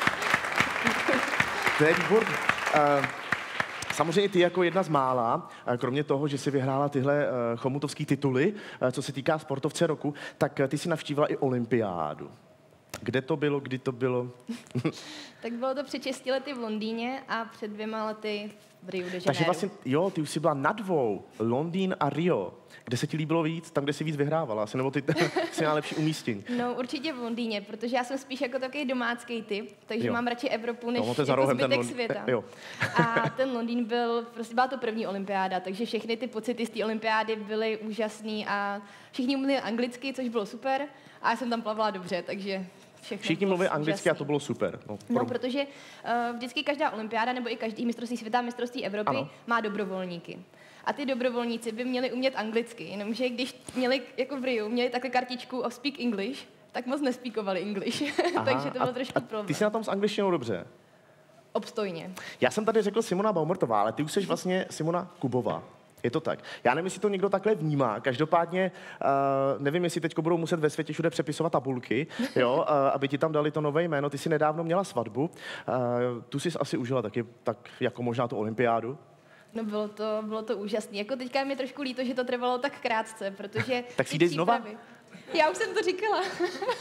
To je výborný. Uh, Samozřejmě ty jako jedna z mála, kromě toho, že si vyhrála tyhle uh, chomutovský tituly, uh, co se týká sportovce roku, tak uh, ty si navštívila i olympiádu. Kde to bylo, kdy to bylo? Tak bylo to před šesti lety v Londýně a před dvěma lety v Rio de Janeiro. Takže vlastně, jo, ty už jsi byla na dvou, Londýn a Rio. Kde se ti líbilo víc? Tam, kde jsi víc vyhrávala asi, nebo ty jsi měla lepší umístění? No určitě v Londýně, protože já jsem spíš jako takový domácký typ, takže Jo. mám radši Evropu než No, to je za jako rohem ten zbytek Londýn. světa. Jo. A ten Londýn byl, prostě byla to první olympiáda, takže všechny ty pocity z té olympiády byly úžasný a všichni mluvili anglicky, což bylo super a já jsem tam plavala dobře, takže všechno Všichni bylo mluví anglicky a úžasný. to bylo super. No, No, pro... protože uh, vždycky každá olympiáda nebo i každý mistrovství světa, mistrovství Evropy Ano. má dobrovolníky. A ty dobrovolníci by měli umět anglicky, jenomže když měli jako v Riu, měli takhle kartičku of speak English, tak moc nespíkovali English, takže to bylo a, trošku a problém. ty jsi na tom s angličtinou dobře. Obstojně. Já jsem tady řekl Simona Baumrtová, ale ty už jsi vlastně Simona Kubová. Je to tak. Já nevím, jestli to někdo takhle vnímá. Každopádně uh, nevím, jestli teď budou muset ve světě všude přepisovat tabulky, jo, uh, aby ti tam dali to nové jméno. Ty jsi nedávno měla svatbu. Uh, tu jsi asi užila taky tak jako možná tu olympiádu. No bylo to, bylo to úžasné. Jako teďka je mi trošku líto, že to trvalo tak krátce, protože... Tak si ty jdeš znova? přípravy- Já už jsem to říkala.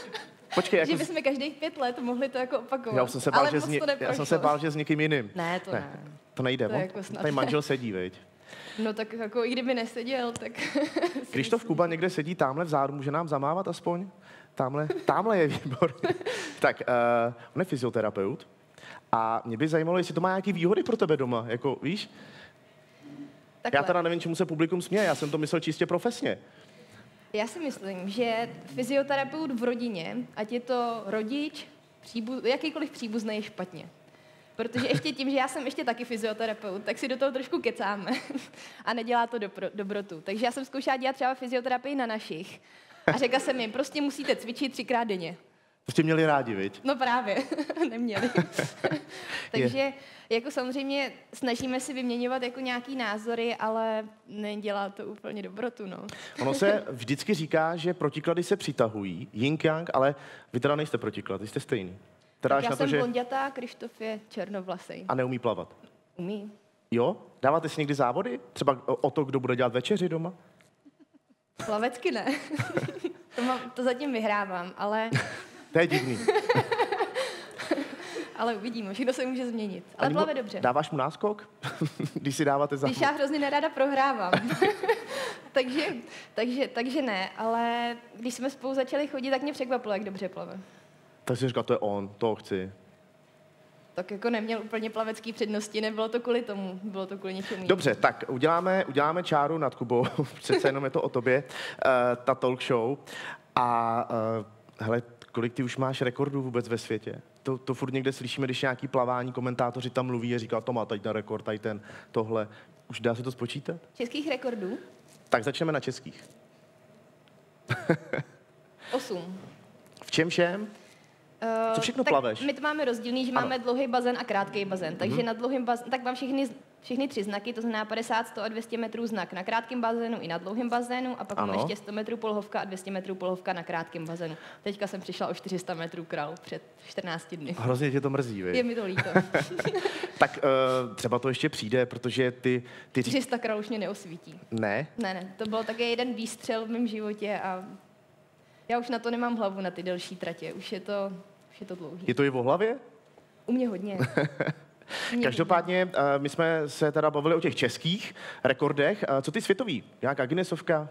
Počkej, jako... Že bychom každých pět let mohli to jako opakovat. Já, jsem se bál, ale že moc s ní... to Já jsem se bál, že s někým jiným. Ne, to ne. ne. To nejde, To to je jako snadné. tady manžel sedí, viď? No tak jako i kdyby neseděl, tak... Když to v Kuba někde sedí tamhle vzadu, může nám zamávat aspoň? Tamhle, tamhle je výborný. Tak, uh, on je fyzioterapeut a mě by zajímalo, jestli to má nějaké výhody pro tebe doma, jako víš? Takhle. Já teda nevím, čemu se publikum směje, já jsem to myslel čistě profesně. Já si myslím, že fyzioterapeut v rodině, ať je to rodič, příbu, jakýkoliv příbuzný, je špatně. Protože ještě tím, že já jsem ještě taky fyzioterapeut, tak si do toho trošku kecáme a nedělá to dobro, dobrotu. Takže já jsem zkoušela dělat třeba fyzioterapii na našich a řekla jsem jim, prostě musíte cvičit třikrát denně. To jste měli rádi, viď? No právě, neměli. Takže jako samozřejmě snažíme si vyměňovat jako nějaký názory, ale nedělá to úplně dobrotu, no. Ono se vždycky říká, že protiklady se přitahují, yin-yang, ale vy teda nejste protiklad, vy jste stejný. Teda Tak já na jsem to, že... blondětá, Krištof je černovlasej. A neumí plavat. Umí. Jo? Dáváte si někdy závody? Třeba o, o to, kdo bude dělat večeři doma? Plavecky ne. to, mám, to zatím vyhrávám, ale... To je divný. ale uvidíme, všechno se může změnit. Ale Ani plave mu, dobře. Dáváš mu náskok? Když si dáváte závod? Když já hrozně nerada prohrávám. takže, takže, takže ne, ale když jsme spolu začali chodit, tak mě překvapilo, jak dobře plave. Tak si říkal, to je on, to chci. Tak jako neměl úplně plavecký přednosti, nebylo to kvůli tomu, bylo to kvůli něčemu. Dobře, tak uděláme, uděláme čáru nad Kubou, přece jenom je to o tobě, uh, ta talk show. A uh, hele, kolik ty už máš rekordů vůbec ve světě? To, to furt někde slyšíme, když nějaký plavání, komentátoři tam mluví a říká, to má tady ten rekord, tady ten, tohle. Už dá se to spočítat? Českých rekordů? Tak začneme na českých. Osm. V čem všem? Uh, Co všechno tak plaveš? My to máme rozdílný, že Ano. máme dlouhý bazén a krátký bazén. Takže Mhm. na dlouhým bazénu, tak mám všechny, všechny tři znaky, to znamená padesát, sto a dvě stě metrů znak na krátkém bazénu i na dlouhém bazénu a pak Ano. mám ještě sto metrů polhovka a dvě stě metrů polhovka na krátkém bazénu. Teďka jsem přišla o čtyři sta metrů král před čtrnácti dny. Hrozně tě to mrzí, vy. Je mi to líto. Tak uh, třeba to ještě přijde, protože ty... ty tři sta král už mě neosvítí. Ne? Ne, ne, to byl také jeden výstřel v mém životě a já už na to nemám hlavu, na ty delší tratě. Už je to, už je to dlouhý. Je to i o hlavě? U mě hodně. U mě Každopádně eh, my jsme se teda bavili o těch českých rekordech. Eh, Co ty světový? Nějaká Guinnessovka?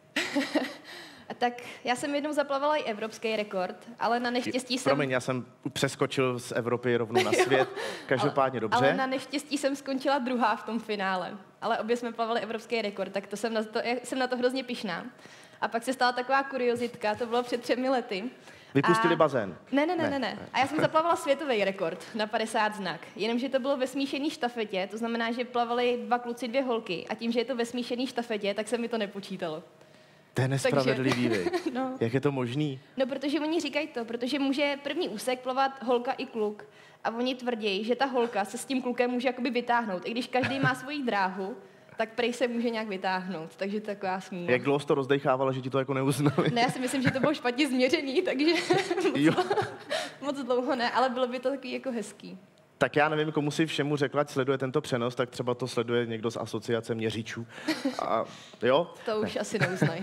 A tak já jsem jednou zaplavala i evropský rekord, ale na neštěstí jsem... Promiň, já jsem přeskočil z Evropy rovnou na svět. Každopádně dobře. Ale na neštěstí jsem skončila druhá v tom finále. Ale obě jsme plavali evropský rekord, tak to jsem na to, jsem na to hrozně pyšná. A pak se stala taková kuriozitka, to bylo před třemi lety. Vypustili A- bazén. Ne, ne, ne, ne, ne. A já jsem zaplavala světový rekord na padesát znak. Jenomže to bylo ve smíšený štafetě, to znamená, že plavali dva kluci, dvě holky. A tím, že je to ve smíšený štafetě, tak se mi to nepočítalo. To je nespravedlivý, vy. No. Jak je to možný? No, protože oni říkají to, protože může první úsek plavat holka i kluk. A oni tvrdí, že ta holka se s tím klukem může jakoby vytáhnout. I když každý má svoji dráhu, tak prej se může nějak vytáhnout. Takže to je taková smůla. Jak dlouho jsi to rozdechávala, že ti to jako neuznali? Ne, já si myslím, že to bylo špatně změřený, takže Jo. moc dlouho ne, ale bylo by to takový jako hezký. Tak já nevím, komu si všemu řekla, ať sleduje tento přenos, tak třeba to sleduje někdo z asociace měřičů. A, jo? To už asi neuznají.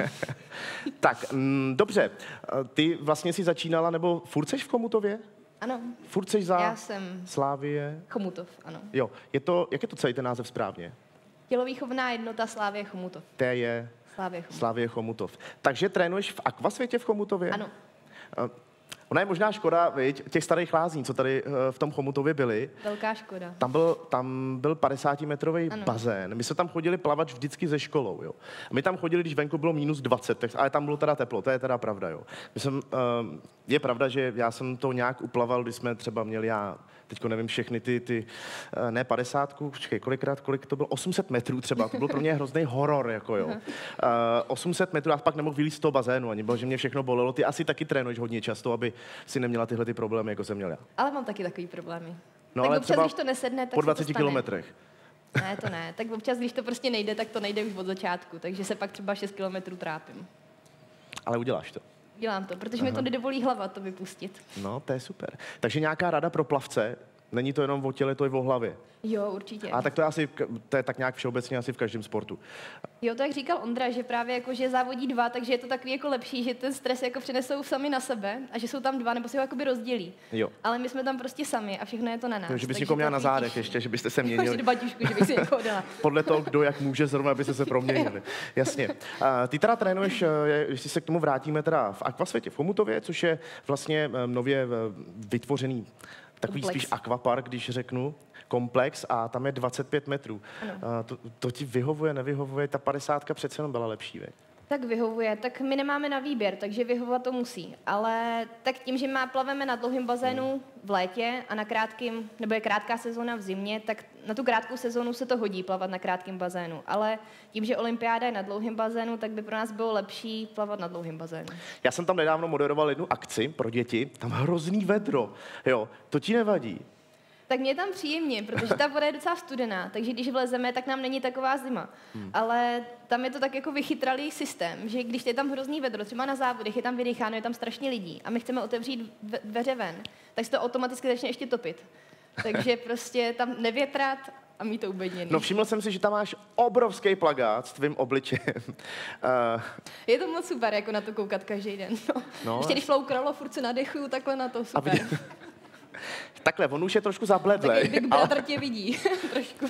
Tak, mm, dobře. Ty vlastně si začínala, nebo furt seš v Chomutově? Ano, Furt seš za já jsem Slávie? Chomutov, ano. Jo. Je to, jak je to celý ten název správně? Tělovýchovná jednota Slávie Chomutov. To je Slávie Chomutov. Slávie Chomutov. Takže trénuješ v akvasvětě v Chomutově? Ano. A ona je možná škoda, viď, těch starých lázní, co tady eh, v tom Chomutově byly. Velká škoda. Tam byl, tam byl padesátimetrový Ano. bazén. My jsme tam chodili plavat vždycky ze školou. Jo. A my tam chodili, když venku bylo minus dvacet, tak, ale tam bylo teda teplo, to je teda pravda. Jo. My jsem, uh, je pravda, že já jsem to nějak uplaval, když jsme třeba měli, já teďko nevím, všechny ty, ty uh, ne padesátku, počkej, kolikrát, kolik to bylo, osm set metrů třeba, to byl pro mě hrozný horor, jako jo. Uh, osm set metrů, já pak nemohl vylít z toho bazénu, ani bylo, že mě všechno bolelo. Ty asi taky trénuješ hodně často, aby si neměla tyhle ty problémy, jako jsem měl já. Ale mám taky takový problémy. No, tak ale občas, třeba když to nesedne, tak po se to dvaceti stane. kilometrech. Ne, to ne. Tak občas, když to prostě nejde, tak to nejde už od začátku. Takže se pak třeba šest kilometrů trápím. Ale uděláš to. Dělám to, protože mi to nedovolí hlava to vypustit. No, to je super. Takže nějaká rada pro plavce, Není to jenom o těle, to je o hlavě. Jo, určitě. A tak to je asi, to je tak nějak všeobecně asi v každém sportu. Jo, to jak říkal Ondra, že právě jako, že závodí dva, takže je to takový jako lepší, že ten stres jako přenesou sami na sebe a že jsou tam dva, nebo si ho jakoby rozdělí. Jo. Ale my jsme tam prostě sami a všechno je to na nás. Takže bys někoho měla na zádech ještě, že byste se měnili. Možná baťušku, že bych si někoho dala. Podle toho, kdo jak může, zrovna byste se proměnili. Jasně. A ty teda trénuješ, jestli se k tomu vrátíme, teda v Aquasvětě v Chomutově, což je vlastně nově vytvořený takový komplex. Spíš akvapark, když řeknu, komplex a tam je dvacet pět metrů. A to, to ti vyhovuje, nevyhovuje? Ta padesátka přece jenom byla lepší, veď? Tak vyhovuje, tak my nemáme na výběr, takže vyhovovat to musí. Ale tak tím, že má plaveme na dlouhém bazénu v létě a na krátkým, nebo je krátká sezóna v zimě, tak na tu krátkou sezónu se to hodí plavat na krátkém bazénu. Ale tím, že olympiáda je na dlouhém bazénu, tak by pro nás bylo lepší plavat na dlouhém bazénu. Já jsem tam nedávno moderoval jednu akci pro děti, tam hrozný vedro. Jo, to ti nevadí? Tak mě je tam příjemně, protože ta voda je docela studená, takže když vlezeme, tak nám není taková zima. Hmm. Ale tam je to tak jako vychytralý systém, že když je tam hrozný vedro, třeba na závodech je tam vydecháno, je tam strašně lidí a my chceme otevřít dveře ven, tak se to automaticky začne ještě topit. Takže prostě tam nevětrat a mít to ubedněný. No všiml jsem si, že tam máš obrovský plakát s tvým obličejem. uh... Je to moc super, jako na to koukat každý den. No. No, ještě když floukalo, furt se nadechuju takhle na to, super. Aby... Takhle, on už je trošku zabledlej. Tak Big Brother ale... tě vidí trošku.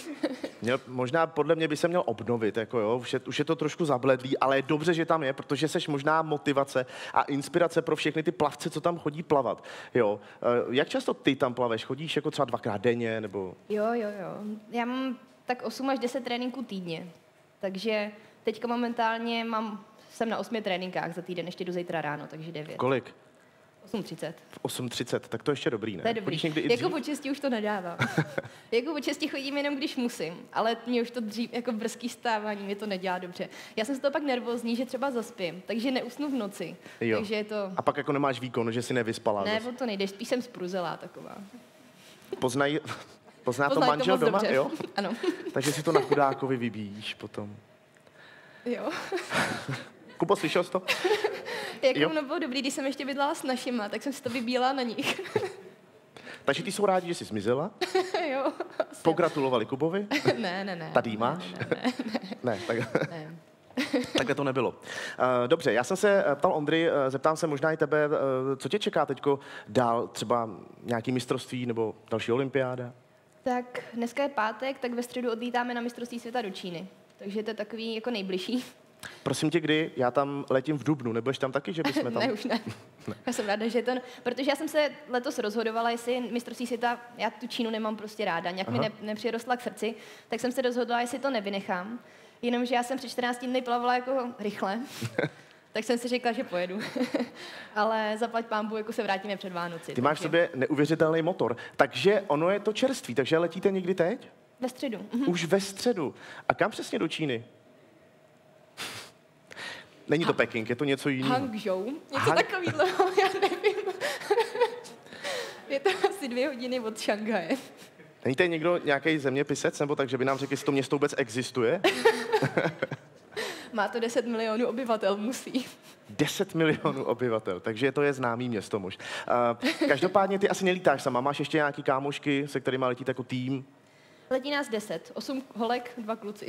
Měl, možná podle mě by se měl obnovit, jako jo, už je, už je to trošku zabledlý, ale je dobře, že tam je, protože seš možná motivace a inspirace pro všechny ty plavce, co tam chodí plavat. Jo. Jak často ty tam plaveš? Chodíš jako třeba dvakrát denně, nebo? Jo, jo, jo. Já mám tak osm až deset tréninků týdně, takže teďka momentálně mám, jsem na osmi tréninkách za týden, ještě jdu zítra ráno, takže devět. Kolik? osm třicet. V osm třicet, tak to ještě dobrý, ne? To je dobrý. Jako po česti už to nedávám. Jako po česti chodím jenom, když musím, ale mě už to dřív, jako brzký stávání, mě to nedělá dobře. Já jsem z toho pak nervózní, že třeba zaspím, takže neusnu v noci. Jo. Takže je to... A pak jako nemáš výkon, že si nevyspala. Ne, zase. o to nejde, spíš jsem spruzelá taková. Poznají, pozná to Poznají manžel to moc doma, dobře. jo? Ano. Takže si to na chudákovi vybíjíš potom. Jo. Kubo, slyšel jsi to? Jak ono bylo dobrý, když jsem ještě bydlela s našima, tak jsem si to vybíjela na nich. Takže ty jsou rádi, že jsi zmizela? Jo. Pogratulovali Kubovi? Ne, ne, ne. Tady máš? Ne, ne, ne. Ne, tak... ne. Takhle to nebylo. Uh, dobře, já jsem se ptal Ondry, uh, zeptám se možná i tebe, uh, co tě čeká teďko dál, třeba nějaký mistrovství nebo další olympiáda? Tak dneska je pátek, tak ve středu odlítáme na mistrovství světa do Číny. Takže to je takový jako nejbližší. Prosím tě, kdy? Já tam letím v dubnu, nebudeš tam taky, že bychom tam... Ne, už ne. ne. Já jsem ráda, že to... Protože já jsem se letos rozhodovala, jestli mistrovství světa, já tu Čínu nemám prostě ráda, nějak Aha. mi ne, nepřirostla k srdci, tak jsem se rozhodla, jestli to nevynechám. Jenomže já jsem před čtrnácti dny plavala jako rychle, tak jsem si řekla, že pojedu. Ale zaplať pánbu, jako se vrátíme před Vánoci. Ty máš v sobě neuvěřitelný motor, takže ono je to čerství, takže letíte někdy teď? Ve středu. Už ve středu. A kam přesně do Číny? Není to Peking, je to něco jiného. Hangzhou, něco Hang... takového, já nevím. Je to asi dvě hodiny od Šanghaje. Není tady někdo nějaký zeměpisec, nebo tak, že by nám řekl, jestli to město vůbec existuje? Má to deset milionů obyvatel, musí. deset milionů obyvatel, takže to je známý město muž. Uh, každopádně ty asi nelítáš sama, máš ještě nějaký kámošky, se kterými letíte jako tým? Letí nás deset, osm holek, dva kluci.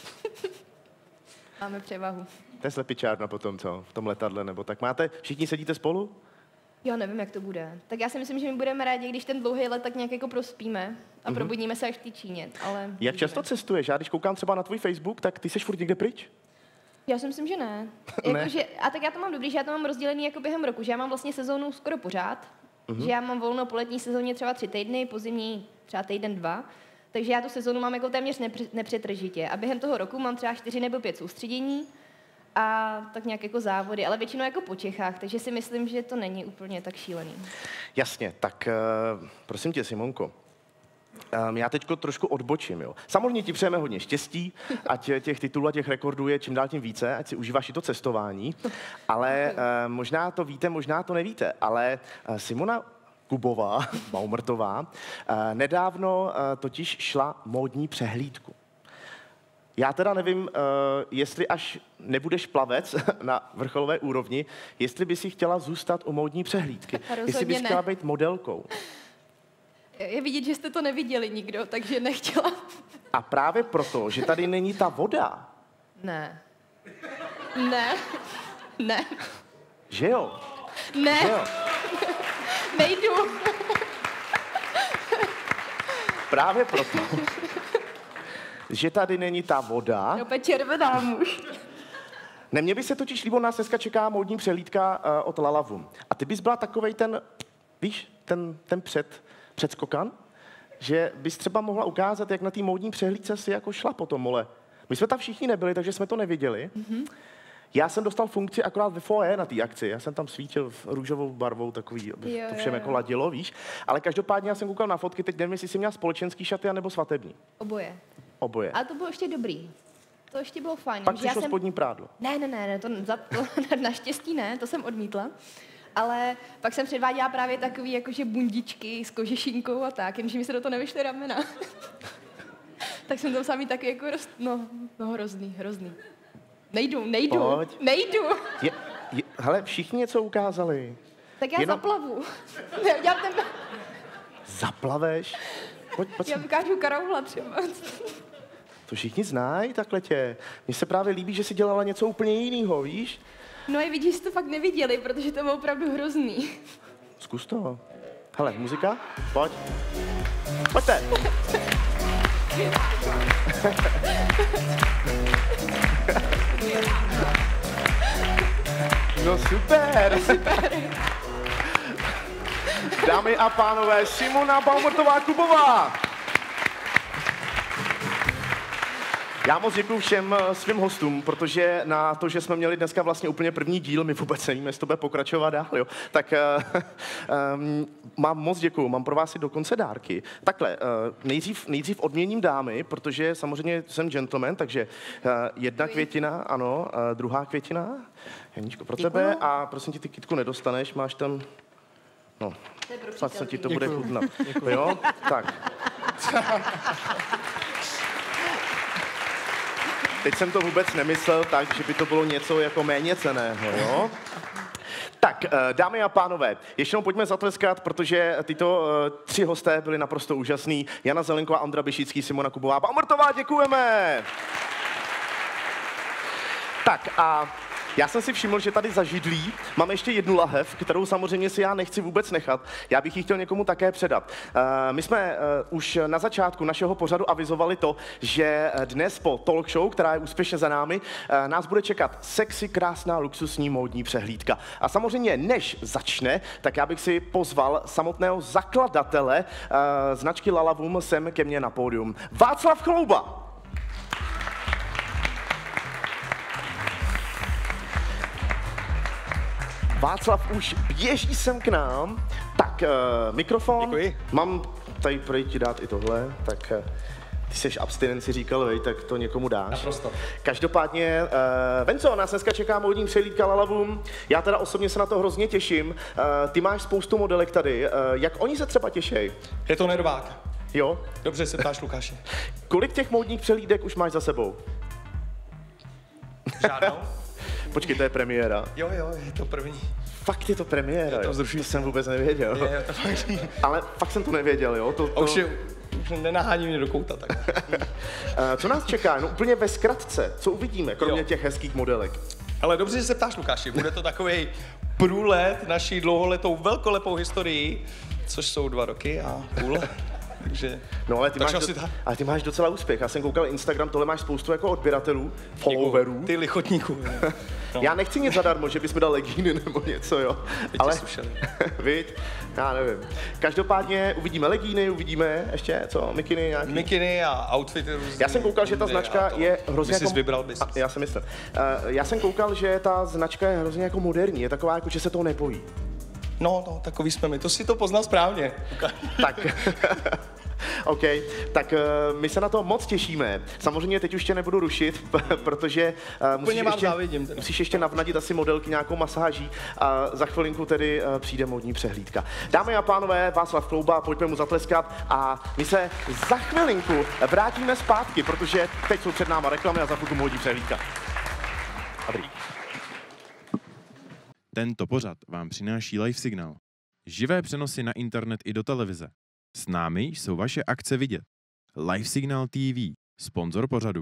Máme převahu. To je slepičárna potom, co? V tom letadle, nebo tak máte? Všichni sedíte spolu? Já nevím, jak to bude. Tak já si myslím, že my budeme rádi, když ten dlouhý let tak nějak jako prospíme a mm-hmm. probudíme se až v té Číně. Ale jak často cestuješ? Já když koukám třeba na tvůj Facebook, tak ty seš furt někde pryč? Já si myslím, že ne. ne. Jako, že, a tak já to mám dobrý, že já to mám rozdělený jako během roku, že já mám vlastně sezónu skoro pořád, mm-hmm. že já mám volno po letní sezóně třeba tři týdny, po zimní třeba týden, dva. Takže já tu sezónu mám jako téměř nepři, nepřetržitě. A během toho roku mám třeba čtyři nebo pět soustředění a tak nějak jako závody, ale většinou jako po Čechách, takže si myslím, že to není úplně tak šílený. Jasně, tak uh, prosím tě, Simonko, um, já teďko trošku odbočím, jo. Samozřejmě ti přejeme hodně štěstí, ať těch titulů a těch rekordů je čím dál tím více, ať si užíváš i to cestování, ale uh, možná to víte, možná to nevíte, ale uh, Simona Kubová, Baumrtová, uh, nedávno uh, totiž šla módní přehlídku. Já teda nevím, uh, jestli až nebudeš plavec na vrcholové úrovni, jestli by si chtěla zůstat u módní přehlídky. Jestli bys chtěla být modelkou. Je vidět, že jste to neviděli nikdo, takže nechtěla. A právě proto, že tady není ta voda. Ne. Ne. Ne. Že jo? Ne. Že jo? Nejdu. Právě proto, že tady není ta voda. Opět červená muž. Ne, mně by se totiž líbilo, nás dneska čeká módní přehlídka uh, od Lalavum. A ty bys byla takovej ten, víš, ten, ten před, předskokan, že bys třeba mohla ukázat, jak na té módní přehlídce si jako šla potom, mole. My jsme tam všichni nebyli, takže jsme to neviděli. Mm-hmm. Já jsem dostal funkci akorát ve foyer na té akci. Já jsem tam svítil v růžovou barvou, takový, aby jo, to všem jo, jako jo. ladilo, víš. Ale každopádně já jsem koukal na fotky, teď nevím, jestli jsi měla společenský šaty anebo svatební. Oboje. Oboje. Ale to bylo ještě dobrý. To ještě bylo fajn. Pak že já přišlo jsem... spodní prádlo. Ne, ne, ne, ne, to, za, to naštěstí ne, to jsem odmítla. Ale pak jsem předváděla právě takový jakože bundičky s kožešinkou a tak, jenže mi se do toho nevyšly ramena. Tak jsem tam sami taky jako roz... no, no hrozný, hrozný. Nejdu, nejdu, Pojď. nejdu. Je, je, hele, všichni něco ukázali. Tak já Jenom- zaplavu. Já, já, ten... Zaplaveš? Pojď, pojď já sem. ukážu karoula třeba. To všichni znají takhle tě. Mně se právě líbí, že jsi dělala něco úplně jiného, víš? No je vidíš, že to fakt neviděli, protože to bylo opravdu hrozný. Zkus to. Hele, muzika? Pojď. Pojďte. No super. Super. Dámy a pánové, Simona Baumrtová-Kubová. Já moc děkuju všem svým hostům, protože na to, že jsme měli dneska vlastně úplně první díl, my vůbec nevíme, jestli to bude pokračovat dál, jo. Tak uh, um, mám moc děkuju, mám pro vás i dokonce dárky. Takhle, uh, nejdřív, nejdřív odměním dámy, protože samozřejmě jsem gentleman, takže uh, jedna květina, ano, uh, druhá květina, Janíčko, pro tebe a prosím ti, ty kytku nedostaneš, máš tam, no, snad se ti to bude chutnat. Jo, tak. Teď jsem to vůbec nemyslel tak, že by to bylo něco jako méně cenného, jo? Tak, dámy a pánové, ještě jenom pojďme zatleskat, protože tyto uh, tři hosté byli naprosto úžasný. Jana Zelenková, Ondra Bišický, Simona Kubová, Baumrtová, děkujeme! Tak a já jsem si všiml, že tady za židlí máme ještě jednu lahev, kterou samozřejmě si já nechci vůbec nechat. Já bych ji chtěl někomu také předat. Uh, my jsme uh, už na začátku našeho pořadu avizovali to, že dnes po talk show, která je úspěšně za námi, uh, nás bude čekat sexy, krásná, luxusní módní přehlídka. A samozřejmě než začne, tak já bych si pozval samotného zakladatele uh, značky Lalavum sem ke mně na pódium. Václav Chlouba. Václav už běží sem k nám. Tak, uh, mikrofon. Děkuji. Mám tady pro ti dát i tohle, tak uh, ty jsi abstinenci říkal, vej, tak to někomu dáš. Naprosto. Každopádně, uh, Venco, nás dneska čeká módní přehlídka Lalavum. Já teda osobně se na to hrozně těším. Uh, ty máš spoustu modelek tady. Uh, jak oni se třeba těší? Je to nervák. Jo? Dobře se ptáš, Lukáši. Kolik těch módních přehlídek už máš za sebou? Žádnou? Počkej, to je premiéra. Jo, jo, je to první. Fakt je to premiéra, Je to jo? vzrušující. To jsem vůbec nevěděl. Je, je to fakt. Ale fakt jsem to nevěděl, jo? To, to... A už, je, už nenahání mě do kouta, tak. Uh, co nás čeká? No úplně ve zkratce. Co uvidíme, kromě Jo. těch hezkých modelek? Ale dobře, že se ptáš, Lukáši. Bude to takový průlet naší dlouholetou velkolepou historií, což jsou dva roky a půl. Takže, No ale ty, máš, takže asi do... tak. ale ty máš docela úspěch. Já jsem koukal Instagram, tohle máš spoustu jako odběratelů, followerů. Ty lichotníků. No. Já nechci nic zadarmo, že bys mi dal legíny nebo něco, jo. Teď Ale, tě slušeli. viď? Já nevím. Každopádně uvidíme legíny, uvidíme ještě, co, mikiny nějaký? Mikiny a outfity různý. Já jsem koukal, že ta bundy značka a to. je hrozně Ty jsi jako... vybral bys. A, já jsem myslím. Uh, já jsem koukal, že ta značka je hrozně jako moderní, je taková jako, že se toho nebojí. No, no, takový jsme my. To si to poznal správně. Tak, OK, tak uh, my se na to moc těšíme. Samozřejmě teď už tě nebudu rušit, protože uh, musíš, vám ještě, závidím teda. musíš ještě navnadit asi modelky nějakou masáží a za chvilinku tedy uh, přijde módní přehlídka. Dámy a pánové, Václav Chlouba, pojďme mu zatleskat a my se za chvilinku vrátíme zpátky, protože teď jsou před náma reklamy a za chvilku módní přehlídka. Dobrý. Tento pořad vám přináší Live Signal. Živé přenosy na internet i do televize. S námi jsou vaše akce vidět. LiveSignal T V, sponzor pořadu.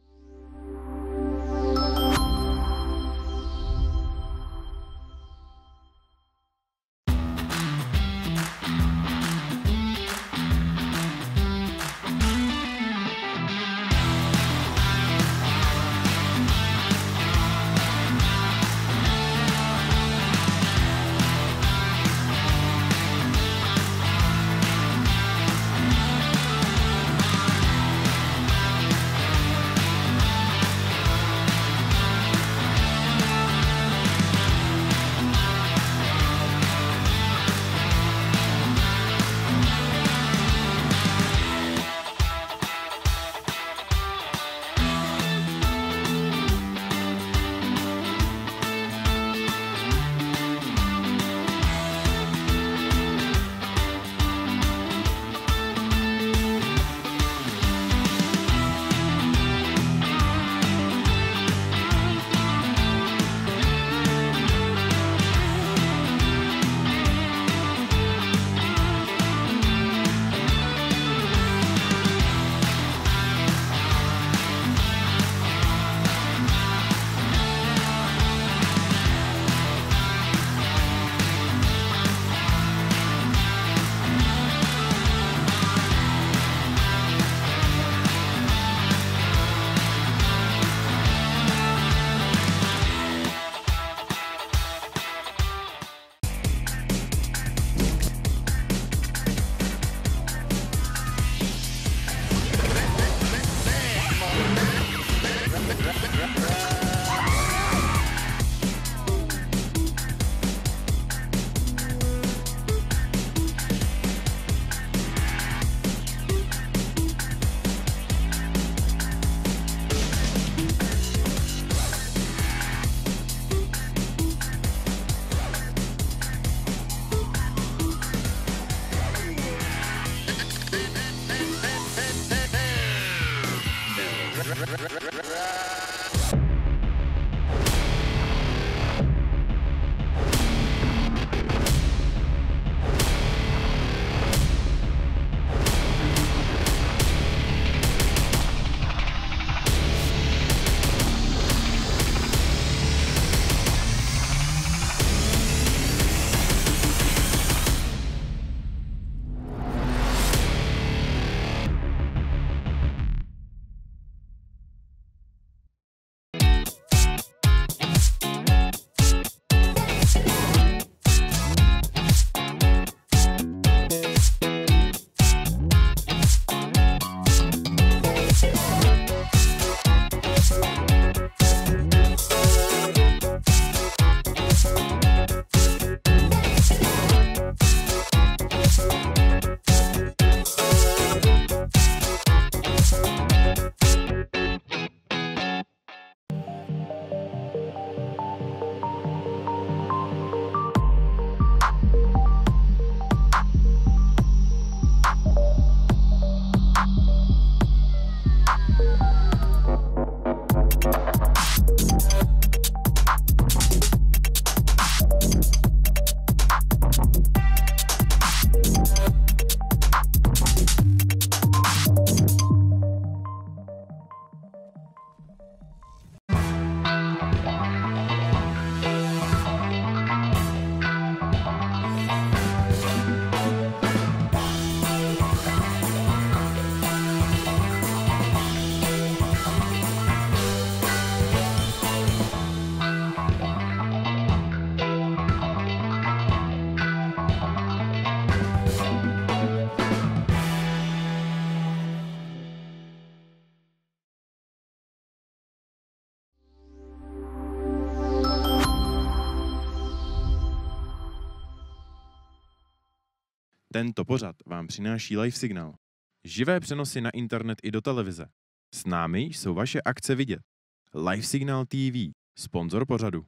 Tento pořad vám přináší LiveSignal. Živé přenosy na internet i do televize. S námi jsou vaše akce vidět. LiveSignal T V, sponzor pořadu.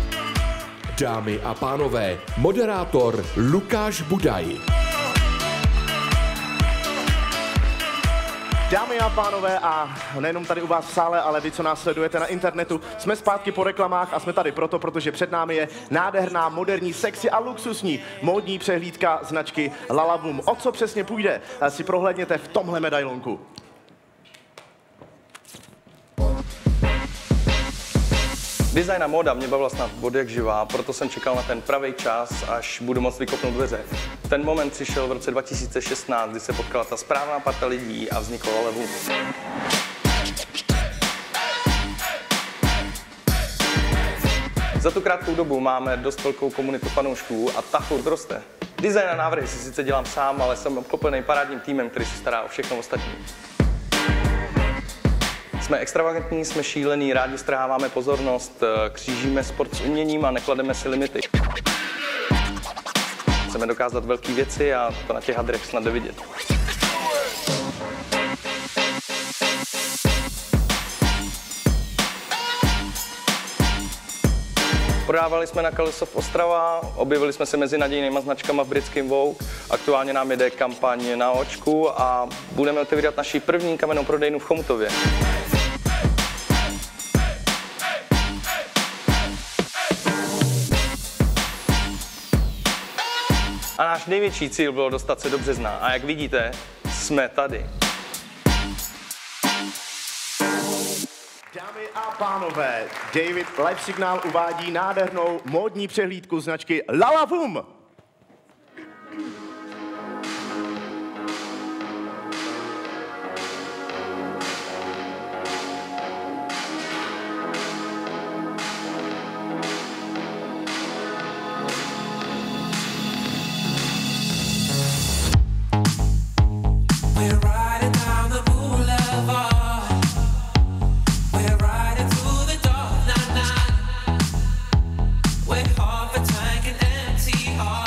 Dámy a pánové, moderátor Lukáš Budaj. Dámy a pánové, a nejenom tady u vás v sále, ale vy, co nás sledujete na internetu, jsme zpátky po reklamách a jsme tady proto, protože před námi je nádherná, moderní, sexy a luxusní módní přehlídka značky Lalavoom. O co přesně půjde, si prohlédněte v tomhle medailonku. Design a móda mě bavila snad od jak živá, proto jsem čekal na ten pravý čas, až budu moct vykopnout dveře. Ten moment přišel v roce dva tisíce šestnáct, kdy se potkala ta správná parta lidí a vznikl Lalavoom. Za tu krátkou dobu máme dost velkou komunitu fanoušků a ta furt roste. Design a návrhy si sice dělám sám, ale jsem obklopený parádním týmem, který se stará o všechno ostatní. Jsme extravagantní, jsme šílení, rádi strháváme pozornost, křížíme sport s uměním a neklademe si limity. Chceme dokázat velké věci a to na těch hadrech snad jde vidět. Prodávali jsme na Kalesov Ostrava, objevili jsme se mezi nadějnýma značkama v britském Vogue, aktuálně nám jede kampaň na očku a budeme otevírat naši první kamennou prodejnu v Chomutově. A náš největší cíl bylo dostat se do března a jak vidíte, jsme tady. Dámy a pánové, David Life Signal uvádí nádhernou módní přehlídku značky Lalavoom. Half a tank and empty heart.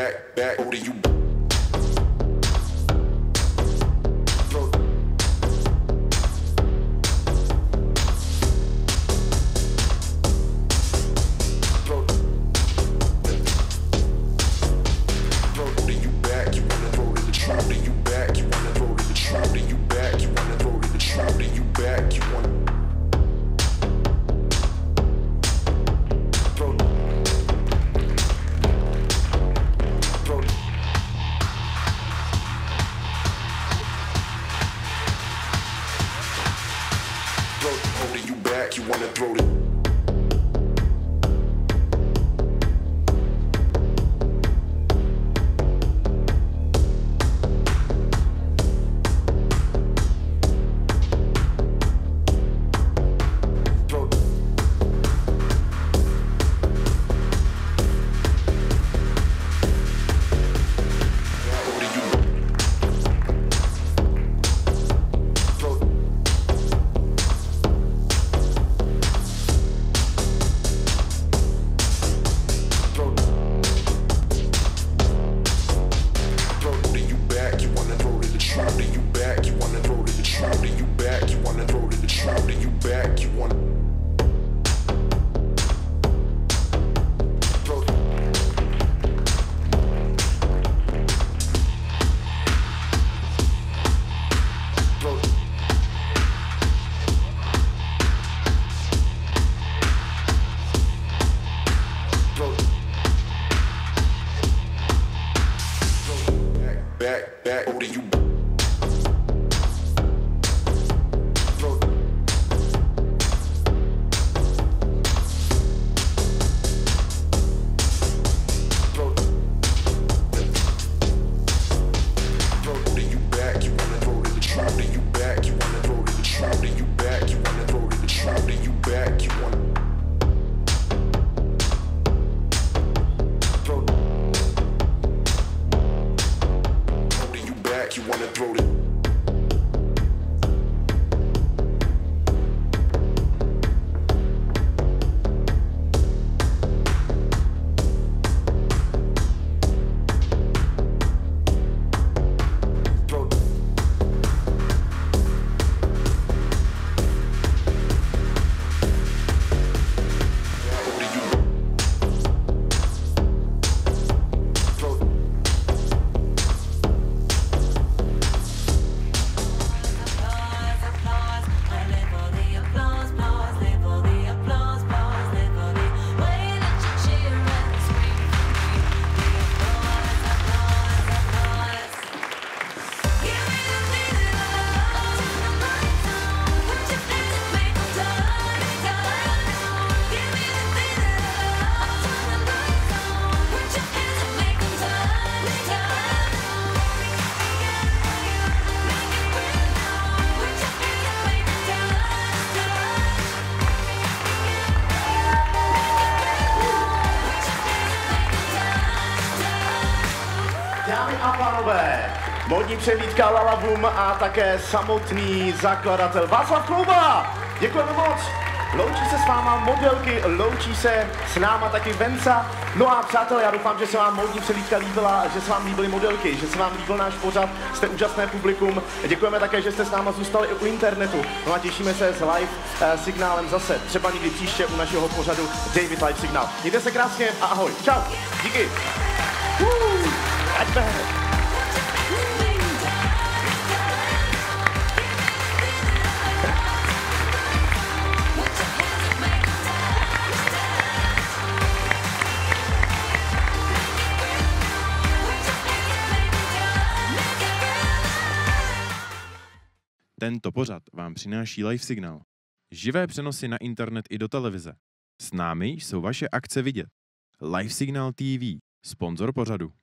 back, back, over to you. You wanna throw it. Back, back, over to you. You wanna throw it. Dámy a pánové, módní přehlídka Lala Bloom a také samotný zakladatel Václav Klouba. Děkujeme moc. Loučí se s váma modelky, loučí se s náma taky Venca. No a přátelé, já doufám, že se vám módní přehlídka líbila, že se vám líbily modelky, že se vám líbil náš pořad, jste úžasné publikum. Děkujeme také, že jste s náma zůstali i u internetu. No a těšíme se s live eh, signálem zase, třeba někdy příště u našeho pořadu David Live Signál. Mějte se krásně a ahoj. Čau. Díky. Uh, Tento pořad vám přináší Live Signál. Živé přenosy na internet i do televize. S námi jsou vaše akce vidět. Live Signál T V, sponzor pořadu.